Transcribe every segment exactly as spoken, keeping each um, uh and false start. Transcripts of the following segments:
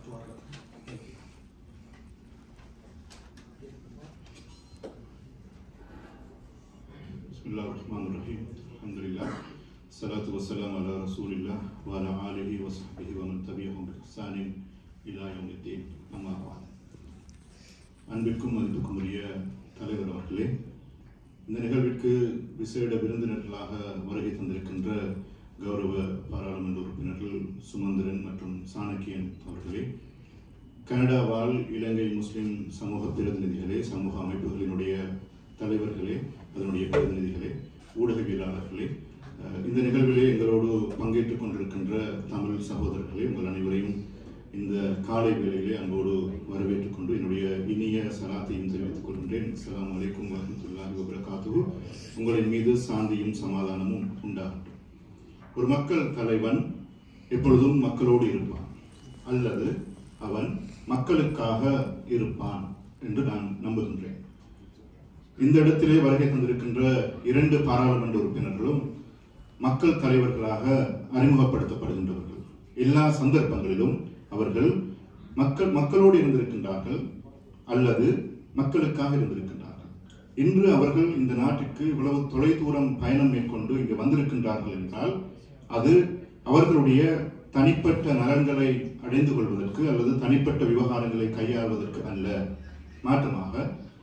Bismillahirrahmanirrahim. Alhamdulillah. Salatu wassalamu ala Rasulillah wa ala alihi wa sahbihi wa man tabi'ahum bi ihsanin ila yawmiddin. Amma ba'd. அன்பிற்கும் மதிப்புக்கும் உரிய தலைவர் அவர்களே, இந்த நிகழ்விற்கு விசேட விருந்தினர்களாக வருகை தந்திருக்கின்ற கௌரவ பாராளுமன்ற உறுப்பினர்கள் சுமந்திரன் மற்றும் சாணக்கியன் அவர்களே, கனடா வாழ் இலங்கை முஸ்லிம் சமூக பிரதிநிதிகளே, சமூக அமைப்புகளினுடைய தலைவர்களே, அதனுடைய பிரதிநிதிகளே, ஊடகவியலாளர்களே, இந்த நிகழ்விலே எங்களோடு பங்கேற்றுக் கொண்டிருக்கின்ற தமிழ் சகோதரர்களே, உங்கள் அனைவரையும் இந்த காலை வேளையிலே அன்போடு வரவேற்றுக் கொண்டு என்னுடைய இனிய சலாத்தையும் தெரிவித்துக் கொள்கின்றேன். அஸ்ஸலாமு அலைக்கும் வரஹ்மத்துல்லாஹி வபரகாத்துஹு. உங்களின் மீது சாந்தியும் சமாதானமும் உண்டாகட்டும். ஒரு மக்கள் தலைவன் எப்பொழுதும் மக்களோடு இருப்பான், அல்லது அவன் மக்களுக்காக இருப்பான் என்று நான் நம்புகின்றேன். இந்த இடத்திலே வருகை தந்திருக்கின்ற இரண்டு பாராளுமன்ற உறுப்பினர்களும் மக்கள் தலைவர்களாக அறிமுகப்படுத்தப்படுகின்றவர்கள். எல்லா சந்தர்ப்பங்களிலும் அவர்கள் மக்கள் மக்களோடு இருந்திருக்கின்றார்கள் அல்லது மக்களுக்காக இருந்திருக்கின்றார்கள். இன்று அவர்கள் இந்த நாட்டிற்கு இவ்வளவு தொலை தூரம் பயணம் மேற்கொண்டு இங்கு வந்திருக்கின்றார்கள் என்றால் அது அவர்களுடைய தனிப்பட்ட நலன்களை அடைந்து கொள்வதற்கு அல்லது தனிப்பட்ட விவகாரங்களை கையாள்வதற்கு அல்ல, மாற்றமாக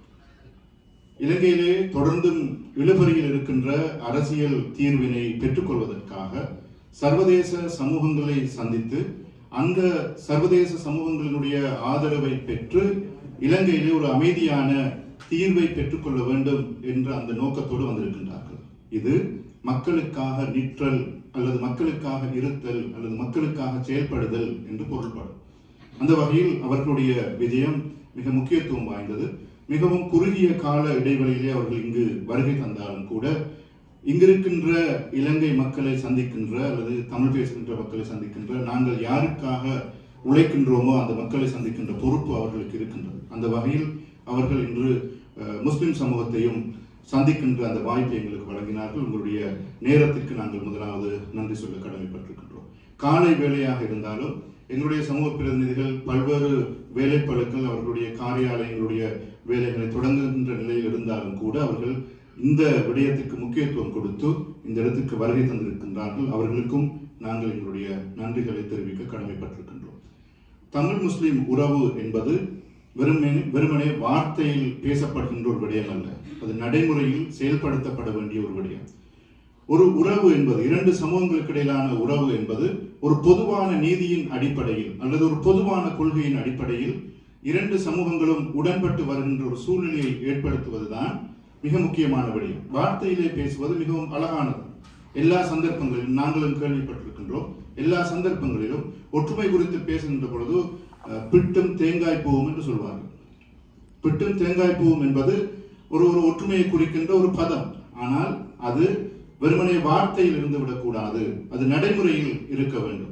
இலங்கையிலே தொடர்ந்தும் இழுபறியில் இருக்கின்ற அரசியல் தீர்வினை பெற்றுக்கொள்வதற்காக சர்வதேச சமூகங்களை சந்தித்து அந்த சர்வதேச சமூகங்களினுடைய ஆதரவை பெற்று இலங்கையிலே ஒரு அமைதியான தீர்வை பெற்றுக்கொள்ள வேண்டும் என்ற அந்த நோக்கத்தோடு வந்திருக்கின்றார்கள். இது மக்களுக்காக நிற்றல் அல்லது மக்களுக்காக இருத்தல் அல்லது மக்களுக்காக செயல்படுதல் என்று பொருள்படும். அந்த வகையில் அவர்களுடைய விஜயம் மிக முக்கியத்துவம் வாய்ந்தது. மிகவும் குறுகிய கால இடைவெளியிலே அவர்கள் இங்கு வருகை தந்தாலும் கூட இங்கிருக்கின்ற இலங்கை மக்களை சந்திக்கின்ற அல்லது தமிழ் பேசுகின்ற மக்களை சந்திக்கின்ற நாங்கள் யாருக்காக உழைக்கின்றோமோ அந்த மக்களை சந்திக்கின்ற பொறுப்பு அவர்களுக்கு இருக்கின்றது. அந்த வகையில் அவர்கள் இன்று முஸ்லிம் சமூகத்தையும் சந்திக்கின்ற அந்த வாய்ப்பை எங்களுக்கு வழங்கினார்கள். உங்களுடைய நேரத்திற்கு நாங்கள் முதலாவது நன்றி சொல்ல கடமைப்பட்டிருக்கின்றோம். காலை வேளையாக இருந்தாலும் எங்களுடைய சமூக பிரதிநிதிகள் பல்வேறு வேலைப்பளுக்கள் அவர்களுடைய காரியாலயங்களுடைய வேலைகளை தொடங்குகின்ற நிலையில் இருந்தாலும் கூட அவர்கள் இந்த விடயத்திற்கு முக்கியத்துவம் கொடுத்து இந்த இடத்திற்கு வருகை தந்திருக்கின்றார்கள். அவர்களுக்கும் நாங்கள் எங்களுடைய நன்றிகளை தெரிவிக்க கடமைப்பட்டிருக்கின்றோம். தமிழ் முஸ்லிம் உறவு என்பது வெறுமனே வெறுமனே வார்த்தையில் பேசப்படுகின்ற ஒரு விடயம் அல்ல, அது நடைமுறையில் செயல்படுத்தப்பட வேண்டிய ஒரு விடயம். ஒரு உறவு என்பது, இரண்டு சமூகங்களுக்கு இடையிலான உறவு என்பது ஒரு பொதுவான நீதியின் அடிப்படையில் அல்லது ஒரு பொதுவான கொள்கையின் அடிப்படையில் இரண்டு சமூகங்களும் உடன்பட்டு வருகின்ற ஒரு சூழ்நிலையை ஏற்படுத்துவதுதான் மிக முக்கியமான விடயம். வார்த்தையிலே பேசுவது மிகவும் அழகானது. எல்லா சந்தர்ப்பங்களிலும் நாங்களும் கேள்விப்பட்டிருக்கின்றோம். எல்லா சந்தர்ப்பங்களிலும் ஒற்றுமை குறித்து பேசுகின்ற பொழுது பிட்டும் தேங்காய் பூவும் என்று சொல்வார்கள். பிட்டும் தேங்காய் பூவும் என்பது ஒரு ஒரு ஒற்றுமையை குறிக்கின்ற ஒரு பதம். ஆனால் அது வெறுமனே வார்த்தையில் இருந்து விடக்கூடாது, அது நடைமுறையில் இருக்க வேண்டும்.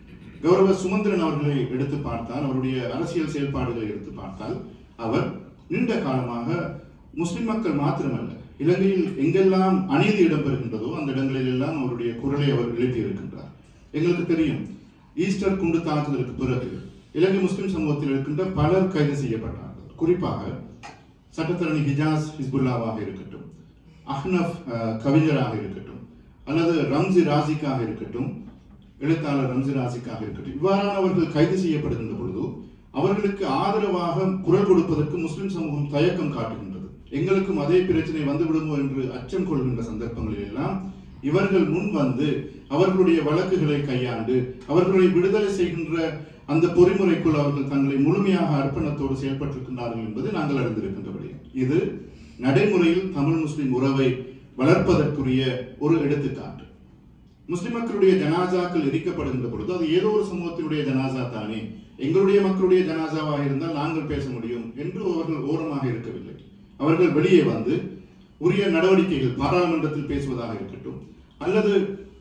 கௌரவ சுமந்திரன் அவர்களை எடுத்து பார்த்தால், அவருடைய அரசியல் செயல்பாடுகளை எடுத்து பார்த்தால், அவர் நீண்ட காலமாக முஸ்லிம் மக்கள் மாத்திரமல்ல, இலங்கையில் எங்கெல்லாம் அநீதி இடம்பெறுகின்றதோ அந்த இடங்களில் எல்லாம் அவருடைய குரலை அவர் எழுப்பி இருக்கின்றார். எங்களுக்கு தெரியும், ஈஸ்டர் குண்டு தாக்குதலுக்கு பிறகு இலங்கை முஸ்லிம் சமூகத்தில் இருக்கின்ற பலர் கைது செய்யப்பட்டார்கள். குறிப்பாக சட்டத்தரணி ஹிஜாஸ் ஹிஸ்புல்லாவாக இருக்கட்டும், அஹ்னஃப் கவிஞராக இருக்கட்டும், அல்லது ரம்சி ராசிக்காக இருக்கட்டும், எழுத்தாளர் ரம்சி ராசிக்காக இருக்கட்டும், இவ்வாறானவர்கள் கைது செய்யப்படுகின்ற பொழுது அவர்களுக்கு ஆதரவாக குரல் கொடுப்பதற்கு முஸ்லிம் சமூகம் தயக்கம் காட்டுகின்றது. எங்களுக்கும் அதே பிரச்சனை வந்துவிடுமோ என்று அச்சம் கொள்கின்ற சந்தர்ப்பங்களில் எல்லாம் இவர்கள் முன் வந்து அவர்களுடைய வழக்குகளை கையாண்டு அவர்களை விடுதலை செய்கின்ற அந்த பொறிமுறைக்குள் அவர்கள் தங்களை முழுமையாக அர்ப்பணத்தோடு செயல்பட்டிருக்கின்றார்கள் என்பது நாங்கள் அறிந்திருக்கின்றபடி இது நடைமுறையில் தமிழ் முஸ்லிம் உறவை வளர்ப்பதற்குரிய ஒரு எடுத்துக்காட்டு. முஸ்லிம் மக்களுடைய ஜனாசாக்கள் எரிக்கப்படுகின்ற பொழுது அது ஏதோ ஒரு சமூகத்தினுடைய ஜனாசா தானே, எங்களுடைய மக்களுடைய ஜனாசாவாக இருந்தால் நாங்கள் பேச முடியும் என்று அவர்கள் ஓரமாக இருக்கவில்லை. அவர்கள் வெளியே வந்து உரிய நடவடிக்கைகள் பாராளுமன்றத்தில் பேசுவதாக இருக்கட்டும் அல்லது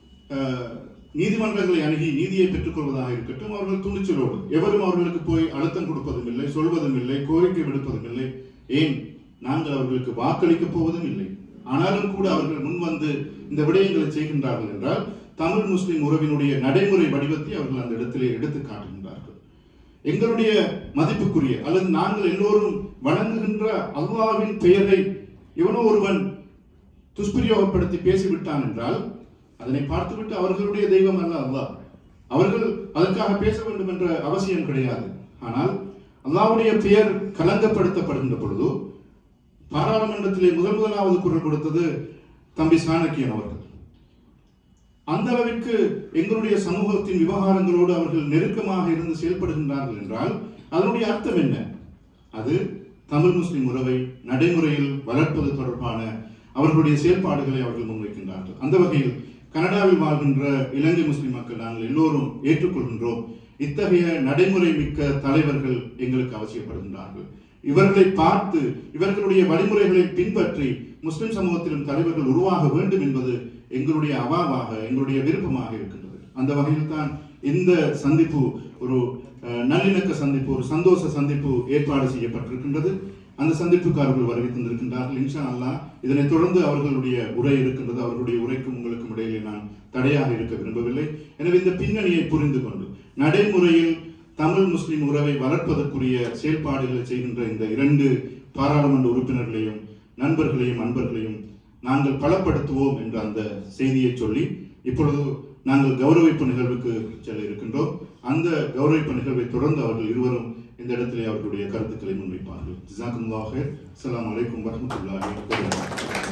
நீதிமன்றங்களை அணுகி நீதியை பெற்றுக் கொள்வதாக இருக்கட்டும், அவர்கள் துணிச்சலோடு எவரும் அவர்களுக்கு போய் அழுத்தம் கொடுப்பதும் இல்லை, சொல்வதும் இல்லை, கோரிக்கை விடுப்பதும் இல்லை. ஏன், நாங்கள் அவர்களுக்கு வாக்களிக்கப் போவதும் இல்லை. ஆனாலும் கூட அவர்கள் முன்வந்து இந்த விடயங்களை செய்கின்றார்கள் என்றால் தமிழ் முஸ்லிம் உறவினுடைய நடைமுறை வடிவத்தை அவர்கள் அந்த இடத்திலே எடுத்து காட்டுகின்றார்கள். எங்களுடைய மதிப்புக்குரிய அல்லது நாங்கள் எல்லோரும் வணங்குகின்ற அல்லாஹ்வின் பெயரை எவனோ ஒருவன் துஷ்பிரயோகப்படுத்தி பேசிவிட்டான் என்றால் அதனை பார்த்துவிட்டு அவர்களுடைய தெய்வம் அல்ல அல்லாஹ், அவர்கள் அதற்காக பேச வேண்டும் என்ற அவசியம் கிடையாது. ஆனால் அல்லாஹ்வுடைய பெயர் கலங்கப்படுத்தப்படுகின்ற பொழுது பாராளுமன்றத்திலே முதல் முதலாவது குரல் கொடுத்தது தம்பி சாணக்கியன் அவர்கள். அந்த அளவிற்கு எங்களுடைய சமூகத்தின் விவகாரங்களோடு அவர்கள் நெருக்கமாக இருந்து செயல்படுகின்றார்கள் என்றால் அதனுடைய அர்த்தம் என்ன? அது தமிழ் முஸ்லிம் உறவை நடைமுறையில் வளர்ப்பது தொடர்பான அவர்களுடைய செயல்பாடுகளை அவர்கள் முன்வைக்கின்றார்கள். அந்த வகையில் கனடாவில் வாழ்கின்ற இலங்கை முஸ்லிம் மக்கள் நாங்கள் எல்லோரும் ஏற்றுக்கொள்கின்றோம். இத்தகைய நடைமுறை மிக்க தலைவர்கள் எங்களுக்கு அவசியப்படுகின்றார்கள். இவர்களை பார்த்து இவர்களுடைய வழிமுறைகளை பின்பற்றி முஸ்லிம் சமூகத்திலும் தலைவர்கள் உருவாக வேண்டும் என்பது எங்களுடைய அவாவாக எங்களுடைய விருப்பமாக இருக்கின்றது. அந்த வகையில் தான் இந்த சந்திப்பு ஒரு நல்லிணக்க சந்திப்பு, ஒரு சந்தோஷ சந்திப்பு ஏற்பாடு செய்யப்பட்டிருக்கின்றது. அந்த சந்திப்புக்கு அவர்கள் வருகை தந்திருக்கின்றார்கள். இன்ஷா அல்லாஹ் இதனைத் தொடர்ந்து அவர்களுடைய உரை இருக்கின்றது. அவர்களுடைய உரைக்கும் உங்களுக்கும் இடையிலே நான் தடையாக இருக்க விரும்பவில்லை. எனவே இந்த பின்னணியை புரிந்து கொண்டு நடைமுறையில் தமிழ் முஸ்லிம் உறவை வளர்ப்பதற்குரிய செயல்பாடுகளை செய்கின்ற இந்த இரண்டு பாராளுமன்ற உறுப்பினர்களையும் நண்பர்களையும் அன்பர்களையும் நாங்கள் பலப்படுத்துவோம் என்ற அந்த செய்தியை சொல்லி இப்பொழுது நாங்கள் கௌரவிப்பு நிகழ்வுக்கு செல்ல இருக்கின்றோம். அந்த கௌரவிப்பு நிகழ்வை தொடர்ந்து அவர்கள் இருவரும் இந்த இடத்திலே அவர்களுடைய கருத்துக்களை முன்வைப்பார்கள். ஜஸாக்குமுல்லாஹ் ஹைர். அஸ்ஸலாமு அலைக்கும் வரஹ்மத்துல்லாஹி வபரகாத்துஹு.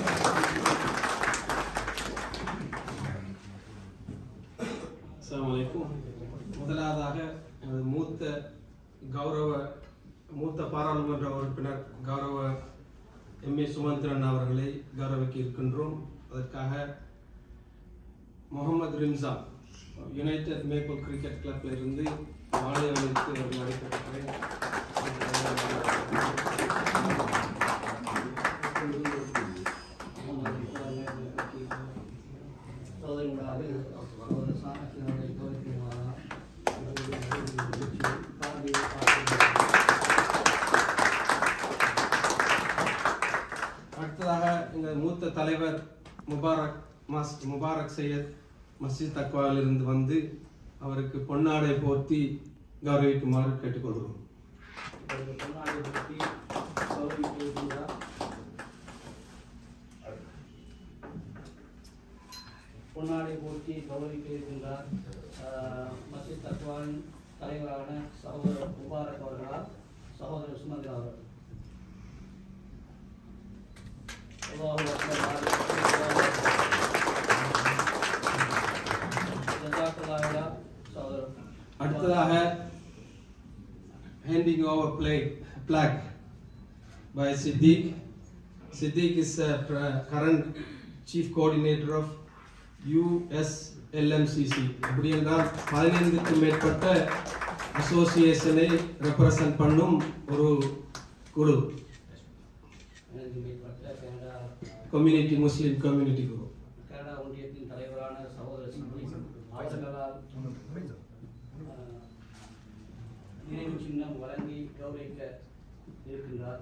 அஸ்ஸலாமு அலைக்கும். முதலாவதாக மூத்த கௌரவ மூத்த பாராளுமன்ற உறுப்பினர் கௌரவ எம் ஏ சுமந்திரன் அவர்களை கௌரவிக்க இருக்கின்றோம். அதற்காக Muhammad Rimzan United Maple cricket கிளப்பில் இருந்து மாநிலங்களுக்கு அவர்கள் அழைக்கப்பட்டேன். அடுத்ததாக எங்கள் மூத்த தலைவர் முபாரக் மாஸ்டர் முபாரக் சையத் மஸ்ஜித் தக்வாவில் இருந்து வந்து அவருக்கு பொன்னாடை போர்த்தி கௌரவிக்குமாறு கேட்டுக்கொள்கிறோம். பொன்னாடை போர்த்தி கௌரவிக்கின்றார் பொன்னாடை போர்த்தி கௌரவிக்க இருக்கின்றார் மஸ்ஜித் தக்வாவின் தலைவரான சகோதரர் முபாரக் அவர்களால் சகோதரர் சுமந்திரன் அவர்கள். அடுத்ததாக handing over plate plaque by Siddiq. Siddiq is a current chief coordinator of U S L M C C. அப்படி என்றால் பதினைந்துக்கும் மேற்பட்ட அசோசியேஷனை ரெப்ரசன்ட் பண்ணும் ஒரு குழு, கம்யூனிட்டி முஸ்லிம் கம்யூனிட்டி குழு. கனடா ஒன்றியத்தின் தலைவரான சகோதரர் அவர்களால் நினைவு சின்னம் வழங்கி கௌரவிக்க இருக்கின்றார்.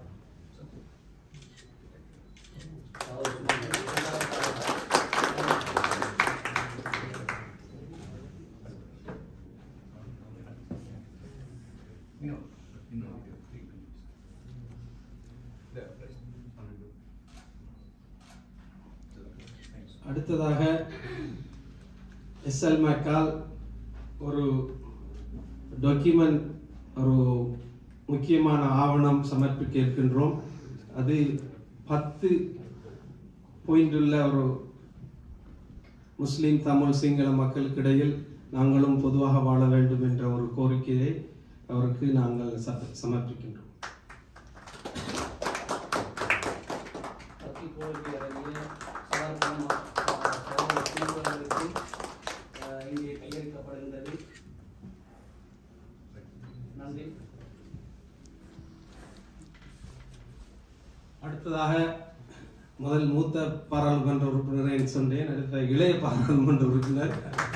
அடுத்ததாக எஸ் எல் மேக்கால் ஒரு டாக்குமெண்ட், ஒரு முக்கியமான ஆவணம் சமர்ப்பிக்க இருக்கின்றோம். அது பத்து பாயிண்ட் உள்ள ஒரு முஸ்லிம் தமிழ் சிங்கள மக்களுக்கு இடையில் நாங்களும் பொதுவாக வாழ வேண்டும் என்ற ஒரு கோரிக்கையை அவருக்கு நாங்கள் சமர்ப்பிக்கின்றோம். அடுத்ததாக முதல் மூத்த பாராளுமன்ற உறுப்பினரை சொன்னேன். அடுத்த இளைய பாராளுமன்ற உறுப்பினர்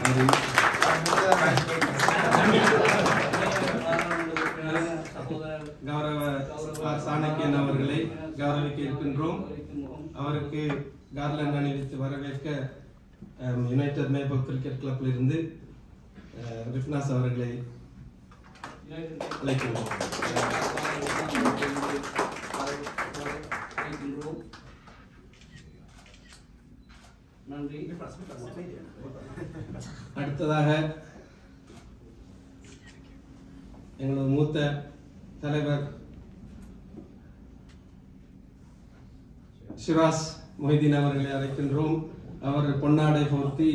கௌரவ சாணக்கியன் அவர்களை கௌரவிக்க இருக்கின்றோம். அவருக்கு கார்லண்ட் அணிவித்து வரவேற்க யுனைடெட் மேப்பிள் கிரிக்கெட் கிளப்பில் இருந்து ரிஃப்னாஸ் அவர்களை அழைக்கின்றோம். நன்றி. அடுத்ததாக எங்களது மூத்த தலைவர் ஷிராஸ் மொஹிதீன் அவர்களை அழைக்கின்றோம். அவர் பொன்னாடை போர்த்தி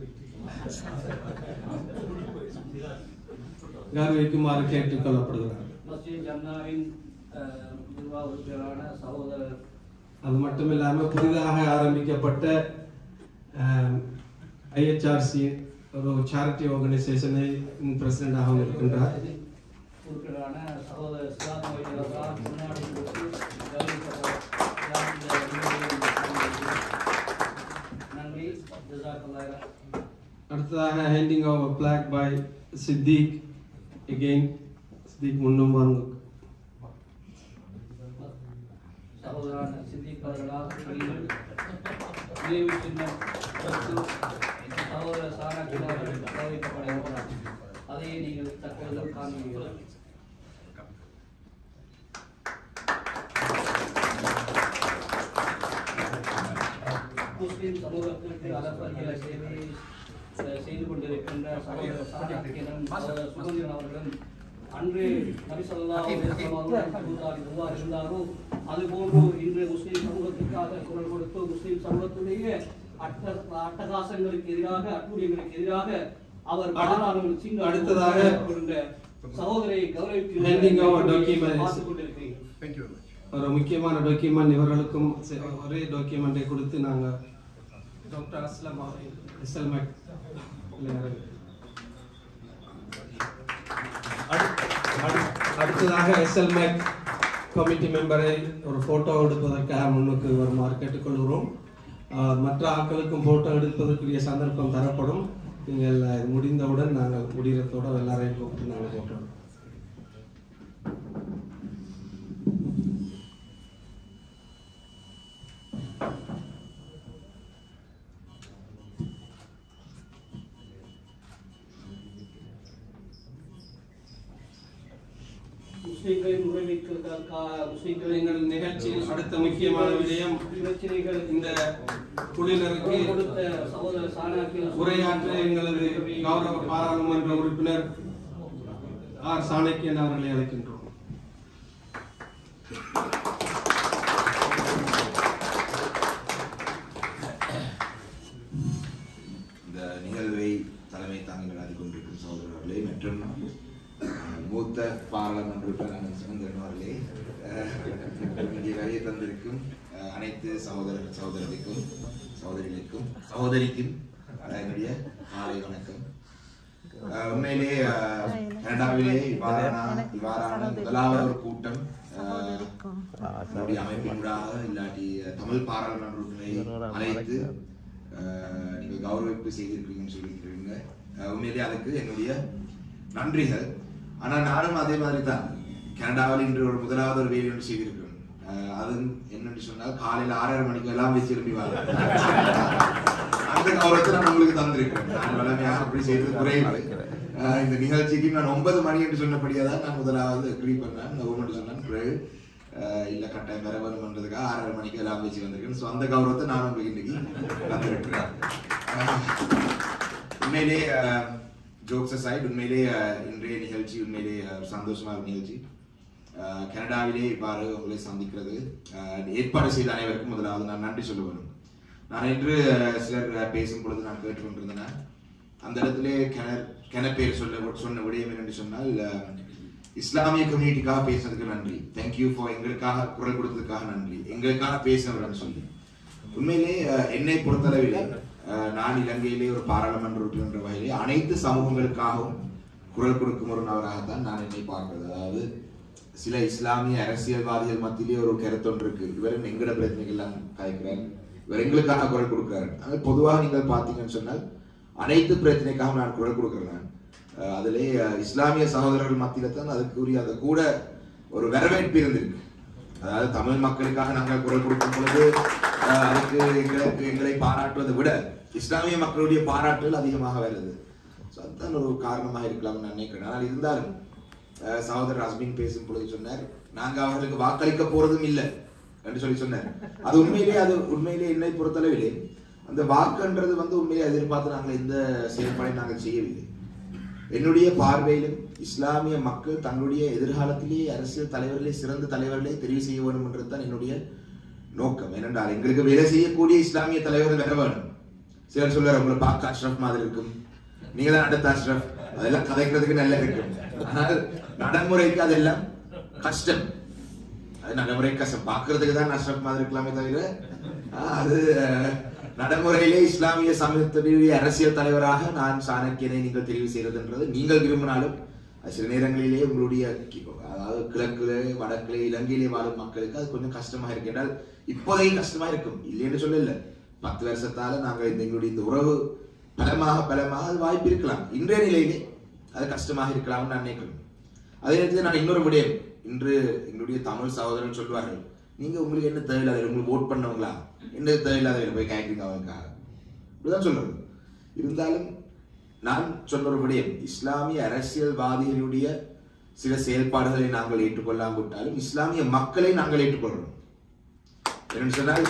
கௌரவிக்குமாறு கேட்டுக் கொள்ளப்படுகிறார். மஸ்ஜித் ஜம்னாவின் நிர்வாக உறுப்பினரான சகோதரர், அது மட்டுமில்லாமல் புதிதாக ஆரம்பிக்கப்பட்ட ஐஎச்ஆர்சி ஒரு சேரிட்டி ஆர்கனைசேஷனை பிரசிடண்டாகவும் இருக்கின்றார். உறுப்பினரான சகோதரர் சிராஜ் மொஹிதீன் அவர்களால் முன்னாடி நன்றி. ஜஸாக்கல்லாஹ். அடுத்ததாக handing over plaque by Siddique. Again Siddique முன்னும் வாங்க. சகோதரான சித்திக் அவர்களால் நினைவு சின்னம் சகோதரர் சாணக்கியன் அவர்கள் கௌரவிக்கப்பட இருக்கிறார். அதையே நீங்கள் தற்பொழுது காண்கிறீர்கள். முஸ்லிம் சமூகத்திற்கு அளப்பரிய சேவையை செய்து கொண்டிருக்கின்ற சகோதரர் சாணக்கியனும் சகோதரர் சுகந்திரன் அவர்களும் அன்று நபி ஸல்லல்லாஹு அலைஹி வஸல்லம் அவர்கள் எவ்வாறு இருந்தாரோ அதுபோன்று இன்று முஸ்லிம் சமூகத்திற்காக குரல் கொடுத்து முஸ்லிம் சமூகத்துடைய அட்ட அட்டகாசங்களுக்கு எதிராக அட்டூழியங்களுக்கு எதிராக அவர் பாராளுமன்ற சிங்க அடுத்ததாக சகோதரை கௌரவித்து ஒரு முக்கியமான டாக்குமெண்ட் இவர்களுக்கும் ஒரே டாக்குமெண்டை கொடுத்து நாங்கள் டாக்டர் அஸ்லம் இஸ்லாமிக் அடுத்ததாக எஸ்எல்மேக் கமிட்டி மெம்பரை ஒரு போட்டோ எடுப்பதற்காக முன்னுக்கு வருமாறு கேட்டுக்கொள்கிறோம். மற்ற ஆட்களுக்கும் போட்டோ எடுப்பதற்குரிய சந்தர்ப்பம் தரப்படும். நீங்கள் முடிந்தவுடன் நாங்கள் முடிகிறதோடு எல்லாரையும் கூப்பிட்டு நாங்கள் போட்டோ முஸ்லிம்களின் உரிமைகளுக்காக முஸ்லிம்களின் நிகழ்ச்சியில் அடுத்த முக்கியமான விடயம் பிரச்சனைகள் இந்த குழுவினருக்கு கொடுத்த சகோதரர் சாணக்கியன் உரையாற்ற எங்களது கௌரவ பாராளுமன்ற உறுப்பினர் ஆர் சாணக்கியன் அவர்களை அழைக்கின்றோம். இந்த நிகழ்வை தலைமை தாங்கி நடத்தி கொண்டிருக்கும் சகோதரர்களே மற்றும் மூத்த பாராளுமன்ற உறுப்பினர் சுமந்திரன் அவர்களே, இங்கே வரைய தந்திருக்கும் அனைத்து சகோதர சகோதரர்களுக்கும் சகோதரிகளுக்கும் சகோதரிக்கும் என்னுடைய காலை வணக்கம். உண்மையிலே கனடாவிலே இவ்வாறான இவ்வாறான முதலாவது ஒரு கூட்டம் நம்முடைய அமைப்பினூடாக இல்லாட்டி தமிழ் பாராளுமன்ற உறுப்பினரை அழைத்து நீங்கள் கௌரவிப்பு செய்திருக்கீங்கன்னு சொல்லியிருக்கிறீங்க. உண்மையிலே அதுக்கு என்னுடைய நன்றிகள். ஆனால் நானும் அதே மாதிரி தான் கனடாவில் இன்று ஒரு முதலாவது ஒரு வேலை ஒன்று செய்திருக்கிறேன். அது என்னென்று சொன்னால் காலையில் ஆறரை மணிக்கு எல்லாம் போய் திரும்பி வாங்க. அந்த கௌரவத்தை நான் உங்களுக்கு தந்திருக்கிறேன். நான் வளமையாக அப்படி செய்தது குறைவு. இந்த நிகழ்ச்சிக்கு நான் ஒன்பது மணி என்று சொன்னபடியாக தான் நான் முதலாவது அக்ரி பண்ணேன். கவர்மெண்ட் சொன்னேன் பிறகு இல்லை கட்டாயம் வேற வரும்ன்றதுக்காக ஆறரை மணிக்கு எல்லாம் பேச்சு வந்திருக்கேன். ஸோ அந்த கௌரவத்தை நான் உங்களுக்கு இன்னைக்கு தந்திருக்கிறேன். உண்மையிலே ஜோக்ஸ் அசைட், உண்மையிலே இன்றைய நிகழ்ச்சி உண்மையிலே சந்தோஷமான நிகழ்ச்சி. கனடாவிலே இவ்வாறு உங்களை சந்திக்கிறது ஏற்பாடு செய்த அனைவருக்கும் முதலாவது நான் நன்றி சொல்ல வேணும். நான் இன்று சிலர் பேசும் பொழுது நான் கேட்டுக்கொண்டிருந்தேன், அந்த இடத்துல கிணர் கிண பேர் சொல்ல சொன்ன விடயம் என்னென்று சொன்னால் இஸ்லாமிய கம்யூனிட்டிக்காக பேசுறதுக்கு நன்றி, தேங்க்யூ ஃபார் எங்களுக்காக குரல் கொடுத்ததுக்காக நன்றி, எங்களுக்காக பேசினவர்னு சொல்லி. உண்மையிலே என்னை பொறுத்தளவில் நான் இலங்கையிலே ஒரு பாராளுமன்ற உறுப்பினர் என்ற வகையிலே அனைத்து சமூகங்களுக்காகவும் குரல் கொடுக்கும் ஒரு நபராகத்தான் நான் என்னை பார்க்கிறது. அதாவது சில இஸ்லாமிய அரசியல்வாதிகள் மத்தியிலே ஒரு கருத்தொன்று இருக்கு, இவரும் எங்கட பிரச்சனைகள் எல்லாம் கலைக்கிறார், இவர் எங்களுக்கான குரல் கொடுக்கிறார். ஆனால் பொதுவாக நீங்கள் பார்த்தீங்கன்னு சொன்னால் அனைத்து பிரச்சனைக்காக நான் குரல் கொடுக்கிறேன். அதிலே இஸ்லாமிய சகோதரர்கள் மத்தியில தான் அதுக்குரிய அது கூட ஒரு வரவேற்பு இருந்திருக்கு. அதாவது தமிழ் மக்களுக்காக நாங்கள் குரல் கொடுக்கும் பொழுது அதுக்கு எங்களுக்கு எங்களை பாராட்டுவதை விட இஸ்லாமிய மக்களுடைய பாராட்டுகள் அதிகமாக வருது. ஸோ அதுதான் ஒரு காரணமாக இருக்கலாம்னு நான் நினைக்கிறேன். ஆனால் இருந்தாலும் சகோதரர் அஸ்மின் பேசும் பொழுது சொன்னார், நாங்க அவர்களுக்கு வாக்களிக்க போறதும் இல்லை என்று சொல்லி சொன்னார். அது உண்மையிலே அது உண்மையிலே என்னை பொறுத்தளவிலே அந்த வாக்குன்றது வந்து உண்மையிலே எதிர்பார்த்து நாங்கள் எந்த செயல்பாடை நாங்கள் செய்யவில்லை. என்னுடைய பார்வையிலும் இஸ்லாமிய மக்கள் தங்களுடைய எதிர்காலத்திலேயே அரசியல் தலைவர்களே சிறந்த தலைவர்களே தெரிவு செய்ய வேண்டும் என்றது தான் என்னுடைய நோக்கம். ஏனென்றால் எங்களுக்கு வேலை செய்யக்கூடிய இஸ்லாமிய தலைவர்கள் வர வேணும். சிலர் சொல்றாரு, உங்களை பார்க்க அஷ்ரப் மாதிரி இருக்கும், நீங்க தான் அடுத்த அஷ்ரப், அதெல்லாம் கதைக்கிறதுக்கு நல்லா இருக்கும். ஆனால் நடைமுறைக்கு அதெல்லாம் கஷ்டம். அது நடைமுறை கஷ்டம். பார்க்கறதுக்கு தான் அஷ்ரப் மாதிரி இருக்கலாமே தவிர அது நடைமுறையிலே இஸ்லாமிய சமூகத்துடைய அரசியல் தலைவராக நான் சாணக்கியனை நீங்கள் தெரிவு செய்யறதுன்றது நீங்கள் விரும்பினாலும் சில நேரங்களிலே உங்களுடைய அதாவது கிழக்கிலே வடக்கிலே இலங்கையிலே வாழும் மக்களுக்கு அது கொஞ்சம் கஷ்டமா இருக்கு. என்றால் இப்போதைக்கு கஷ்டமா இருக்கும், இல்லைன்னு சொல்லல. பத்து வருஷத்தால நாங்கள் இந்த எங்களுடைய இந்த உறவு பலமாக பலமாக அது வாய்ப்பு இருக்கலாம். இன்றைய நிலையிலே அது கஷ்டமாக இருக்கலாம்னு நான் நினைக்கிறேன். அதே நேரத்தில் நான் இன்னொரு விடயம், இன்று எங்களுடைய தமிழ் சகோதரன் சொல்வார்கள், நீங்க உங்களுக்கு என்ன தேவையில்லாத, உங்களுக்கு ஓட் பண்ணவங்களா, என்ன தேவையில்லாத போய் கேட்குறீங்க அவங்களுக்காக, இப்படிதான் சொல்றது. இருந்தாலும் நான் சொன்ன ஒரு விடயம், இஸ்லாமிய அரசியல்வாதிகளுடைய சில செயல்பாடுகளை நாங்கள் ஏற்றுக்கொள்ளாவிட்டாலும் இஸ்லாமிய மக்களை நாங்கள் ஏற்றுக்கொள்றோம். என்னன்னு சொன்னால்,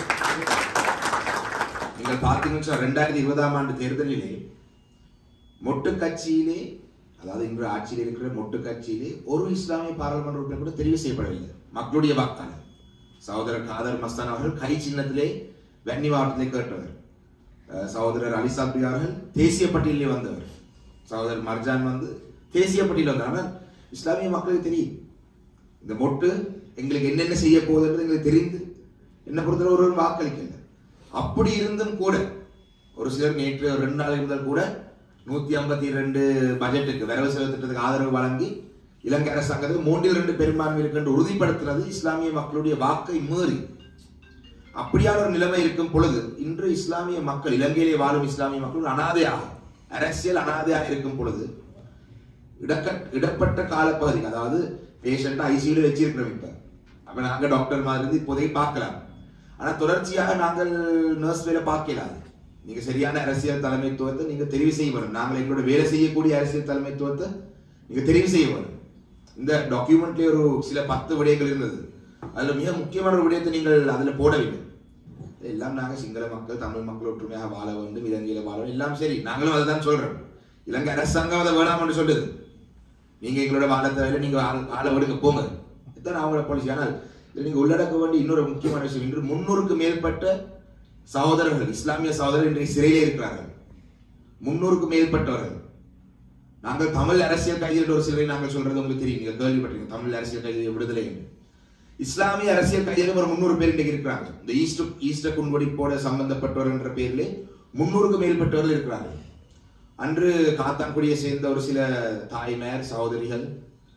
நீங்கள் பார்த்தீங்கன்னா ரெண்டாயிரத்தி இருபதாம் ஆண்டு தேர்தலிலே மொட்டு கட்சியிலே, அதாவது இன்று ஆட்சியில் இருக்கிற மொட்டு கட்சியிலே ஒரு இஸ்லாமிய பாராளுமன்ற உறுப்பினர் கூட தெரிவு செய்யப்படவில்லை. மக்களுடைய வாக்காளர் சகோதரர் காதர் மஸ்தான் அவர்கள் கை சின்னத்திலே வன்னி மாவட்டத்திலே கேட்டவர். சகோதரர் அலிசாபி அவர்கள் தேசிய பட்டியலிலே வந்தவர். சகோதரர் மர்ஜான் வந்து தேசிய பட்டியலில் வந்தார். ஆனால் இஸ்லாமிய மக்களுக்கு தெரியும் இந்த மொட்டு எங்களுக்கு என்னென்ன செய்ய போகுதுன்றது எங்களுக்கு தெரிந்து என்ன பொறுத்தவரை ஒரு வாக்களிக்கல. அப்படி இருந்தும் கூட ஒரு சிலர் நேற்று ரெண்டு நாள் இருந்தால் கூட நூத்தி ஐம்பத்தி ரெண்டு பட்ஜெட்டுக்கு வரவு செலவு திட்டத்துக்கு ஆதரவு வழங்கி இலங்கை அரசாங்கத்துக்கு மூன்றில் ரெண்டு பெரும்பான்மை இருக்கின்ற உறுதிப்படுத்துறது இஸ்லாமிய மக்களுடைய வாக்கை மீறி. அப்படியான ஒரு நிலைமை இருக்கும் பொழுது இன்று இஸ்லாமிய மக்கள், இலங்கையிலே வாழும் இஸ்லாமிய மக்கள் அனாதையாக, அரசியல் அனாதையாக இருக்கும் பொழுது இடக்க இடப்பட்ட காலப்பகுதி, அதாவது பேஷண்ட் ஐசியூல வச்சிருக்கிறோம். இப்ப அப்ப நாங்க டாக்டர் மாதிரி இப்போதைக்கு பார்க்கலாம். ஆனா தொடர்ச்சியாக நாங்கள் நர்ஸ் வேலை பார்க்கலாம். நீங்க சரியான அரசியல் தலைமைத்துவத்தை நீங்க தெரிவு செய்ய வரும். நாங்கள் எங்களோட வேலை செய்யக்கூடிய அரசியல் தலைமைத்துவத்தை நீங்க தெரிவு செய்ய வரும். இந்த டாக்குமெண்ட்ல ஒரு சில பத்து விடயங்கள் இருந்தது. அதுல மிக முக்கியமான ஒரு விடயத்தை நீங்கள் அதுல போடவில்லை. எல்லாம் நாங்க சிங்கள மக்கள் தமிழ் மக்கள் ஒற்றுமையாக வாழ வேண்டும், இலங்கையில வாழ வேண்டும், எல்லாம் சரி, நாங்களும் அதை தான் சொல்றோம். இலங்கை அரசாங்கம் அதை வேணாம் என்று சொல்லுது. நீங்க எங்களோட வாழ தேவையில்லை, நீங்க ஆள விடுங்க போங்க, இதுதான் அவங்களோட பாலிசி. ஆனால் நீங்க உள்ளடக்க வேண்டிய இன்னொரு முக்கியமான விஷயம், இன்று முன்னூறுக்கு மேற்பட்ட சகோதரர்கள், இஸ்லாமிய சகோதரர்கள் இன்றைய சிறையிலே இருக்கிறார்கள். முன்னூறுக்கு மேற்பட்டவர்கள். நாங்கள் தமிழ் அரசியல் கைதிகள் ஒரு சிலரை நாங்கள் சொல்றது உங்களுக்கு தெரியும், நீங்க கேள்விப்பட்டிருக்கீங்க, தமிழ் அரசியல் கைதிகள் விடுதலை என்று. இஸ்லாமிய அரசியல் கைதிகள் ஒரு முன்னூறு பேர் இன்றைக்கு இருக்கிறாங்க. இந்த ஈஸ்ட் ஈஸ்ட குன்வெடிப்போட சம்பந்தப்பட்டவர் என்ற பெயரிலே முன்னூறுக்கு மேற்பட்டவர்கள் இருக்கிறார்கள். அன்று காத்தான்குடியை சேர்ந்த ஒரு சில தாய்மார் சகோதரிகள்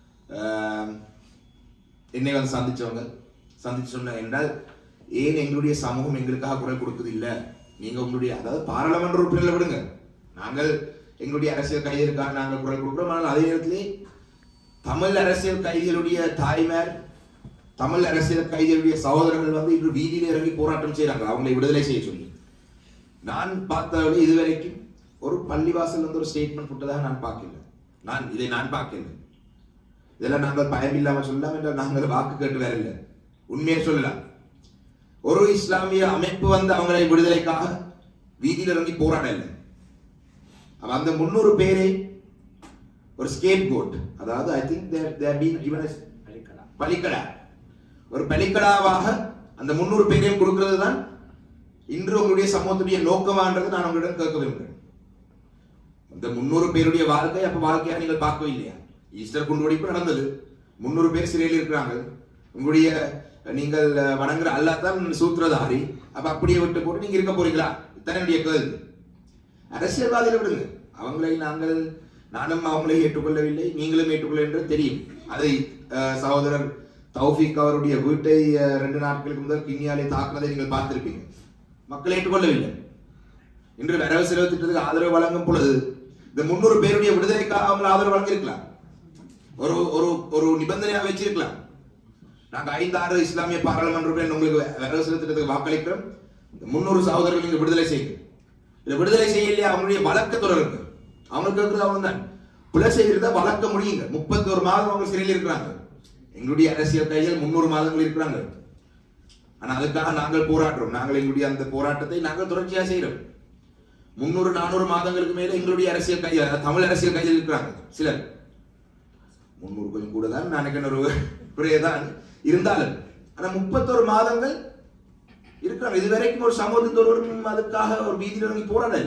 என்னை வந்து சந்திச்சவங்க சந்திச்சு சொன்ன என்றால், ஏன் எங்களுடைய சமூகம் எங்களுக்காக குரல் கொடுக்குது இல்ல, நீங்க உங்களுடைய அதாவது பாராளுமன்ற உறுப்பினர்களை விடுங்க, நாங்கள் எங்களுடைய அரசியல் கைதிகளுக்காக நாங்கள் குரல் கொடுக்கிறோம். ஆனால் அதே நேரத்திலே தமிழ் அரசியல் கைதிகளுடைய தாய்மார், தமிழ் அரசியல் கைதிகளுடைய சகோதரர்கள் வந்து இன்று வீதியில இறங்கி போராட்டம் செய்யறாங்க அவங்களை விடுதலை செய்ய சொல்லி. நான் பார்த்தவரை இதுவரைக்கும் ஒரு பள்ளிவாசல் வந்து ஒரு ஸ்டேட்மெண்ட் போட்டதாக நான் பார்க்கல. நான் இதை நான் பார்க்கல. இதெல்லாம் நாங்கள் பயம் இல்லாம சொல்லலாம் என்றால் நாங்கள் வாக்கு கேட்டு வேற இல்லை, உண்மையை சொல்லலாம். ஒரு இஸ்லாமிய அமைப்பு வந்து அவங்களை விடுதலைக்காக வீதியில் இறங்கி போராடல. அந்த முன்னூறு பேரை ஒரு ஸ்கேப் கோட், அதாவது I think they're been given as பலிக்கடா, ஒரு பலிக்கடாவாக அந்த முன்னூறு பேரையும் கொடுக்கிறது தான் இன்று உங்களுடைய சமூகத்துடைய நோக்கமான்றது நான் உங்களிடம் கேட்க விரும்புகிறேன். இந்த முன்னூறு பேருடைய வாழ்க்கை அப்ப வாழ்க்கையா நீங்கள் பார்க்கவே இல்லையா? ஈஸ்டர் குண்டுவெடிப்பு நடந்தது, முன்னூறு பேர் சிறையில் இருக்கிறாங்க. உங்களுடைய நீங்கள் வணங்குற அல்லாஹ் தான் சூத்திரதாரி, அப்ப அப்படியே விட்டு போட்டு நீங்க இருக்க போறீங்களா? இத்தனையுடைய கேள்வி. அரசியல்வாதிகளை விடுங்க, அவங்களை நாங்கள் நானும் அவங்களை ஏற்றுக்கொள்ளவில்லை, நீங்களும் ஏற்றுக்கொள்ள என்று தெரியும். அதை சகோதரர் தௌஃபிக் அவருடைய வீட்டை ரெண்டு நாட்களுக்கு முதல் கிண்ணியாலே தாக்குனதை நீங்கள் பார்த்திருப்பீங்க. மக்கள் ஏற்றுக்கொள்ளவில்லை. இன்று வரவு செலவு திட்டத்துக்கு ஆதரவு வழங்கும் பொழுது இந்த முன்னூறு பேருடைய விடுதலைக்காக அவங்க ஆதரவு வழங்கியிருக்கலாம், ஒரு ஒரு ஒரு நிபந்தனையாக வச்சிருக்கலாம். நாங்க ஐந்து ஆறு இஸ்லாமிய பாராளுமன்ற உங்களுக்கு வரவு செலவு திட்டத்துக்கு வாக்களிக்கிறோம், முன்னூறு சகோதரர்கள் நீங்க விடுதலை செய்யுங்க. இதை விடுதலை செய்யலையா அவங்களுடைய வழக்கு தொடருக்கு, அவங்களுக்கு இருக்கிறது அவங்க தான் பிழை செய்கிறத வளர்க்க முடியுங்க. முப்பத்தி ஒரு மாதம் அவங்க சிறையில் இருக்கிறாங்க. எங்களுடைய அரசியல் கைகள் முன்னூறு மாதங்கள் இருக்கிறாங்க. ஆனா அதுக்காக நாங்கள் போராடுறோம். நாங்கள் எங்களுடைய அந்த போராட்டத்தை நாங்கள் தொடர்ச்சியா செய்யறோம். முன்னூறு நானூறு மாதங்களுக்கு மேல எங்களுடைய அரசியல் கையில், தமிழ் அரசியல் கையில் இருக்கிறாங்க சிலர். முன்னூறு கொஞ்சம் கூட தான் நினைக்கிற ஒரு குறையதான் இருந்தாலும், ஆனா முப்பத்தொரு மாதங்கள் இருக்கிறாங்க. இதுவரைக்கும் ஒரு சமூகத்தோடு அதுக்காக ஒரு வீதியில் இறங்கி போராடல.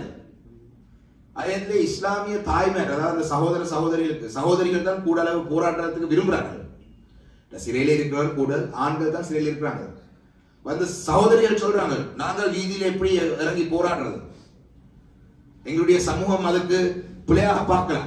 அதே இஸ்லாமிய தாய்மார், அதாவது சகோதர சகோதரிகளுக்கு சகோதரிகள் தான் கூட அளவு போராட்டத்துக்கு விரும்புறாங்க. சிறையில இருக்கிறவர் கூட ஆண்கள் தான் சிறையில் இருக்கிறாங்க. வந்து சகோதரிகள் சொல்றாங்க, நாங்கள் வீதியில எப்படி இறங்கி போராடுறது, எங்களுடைய சமூகம் அதுக்கு பிழையாக பார்க்கலாம்.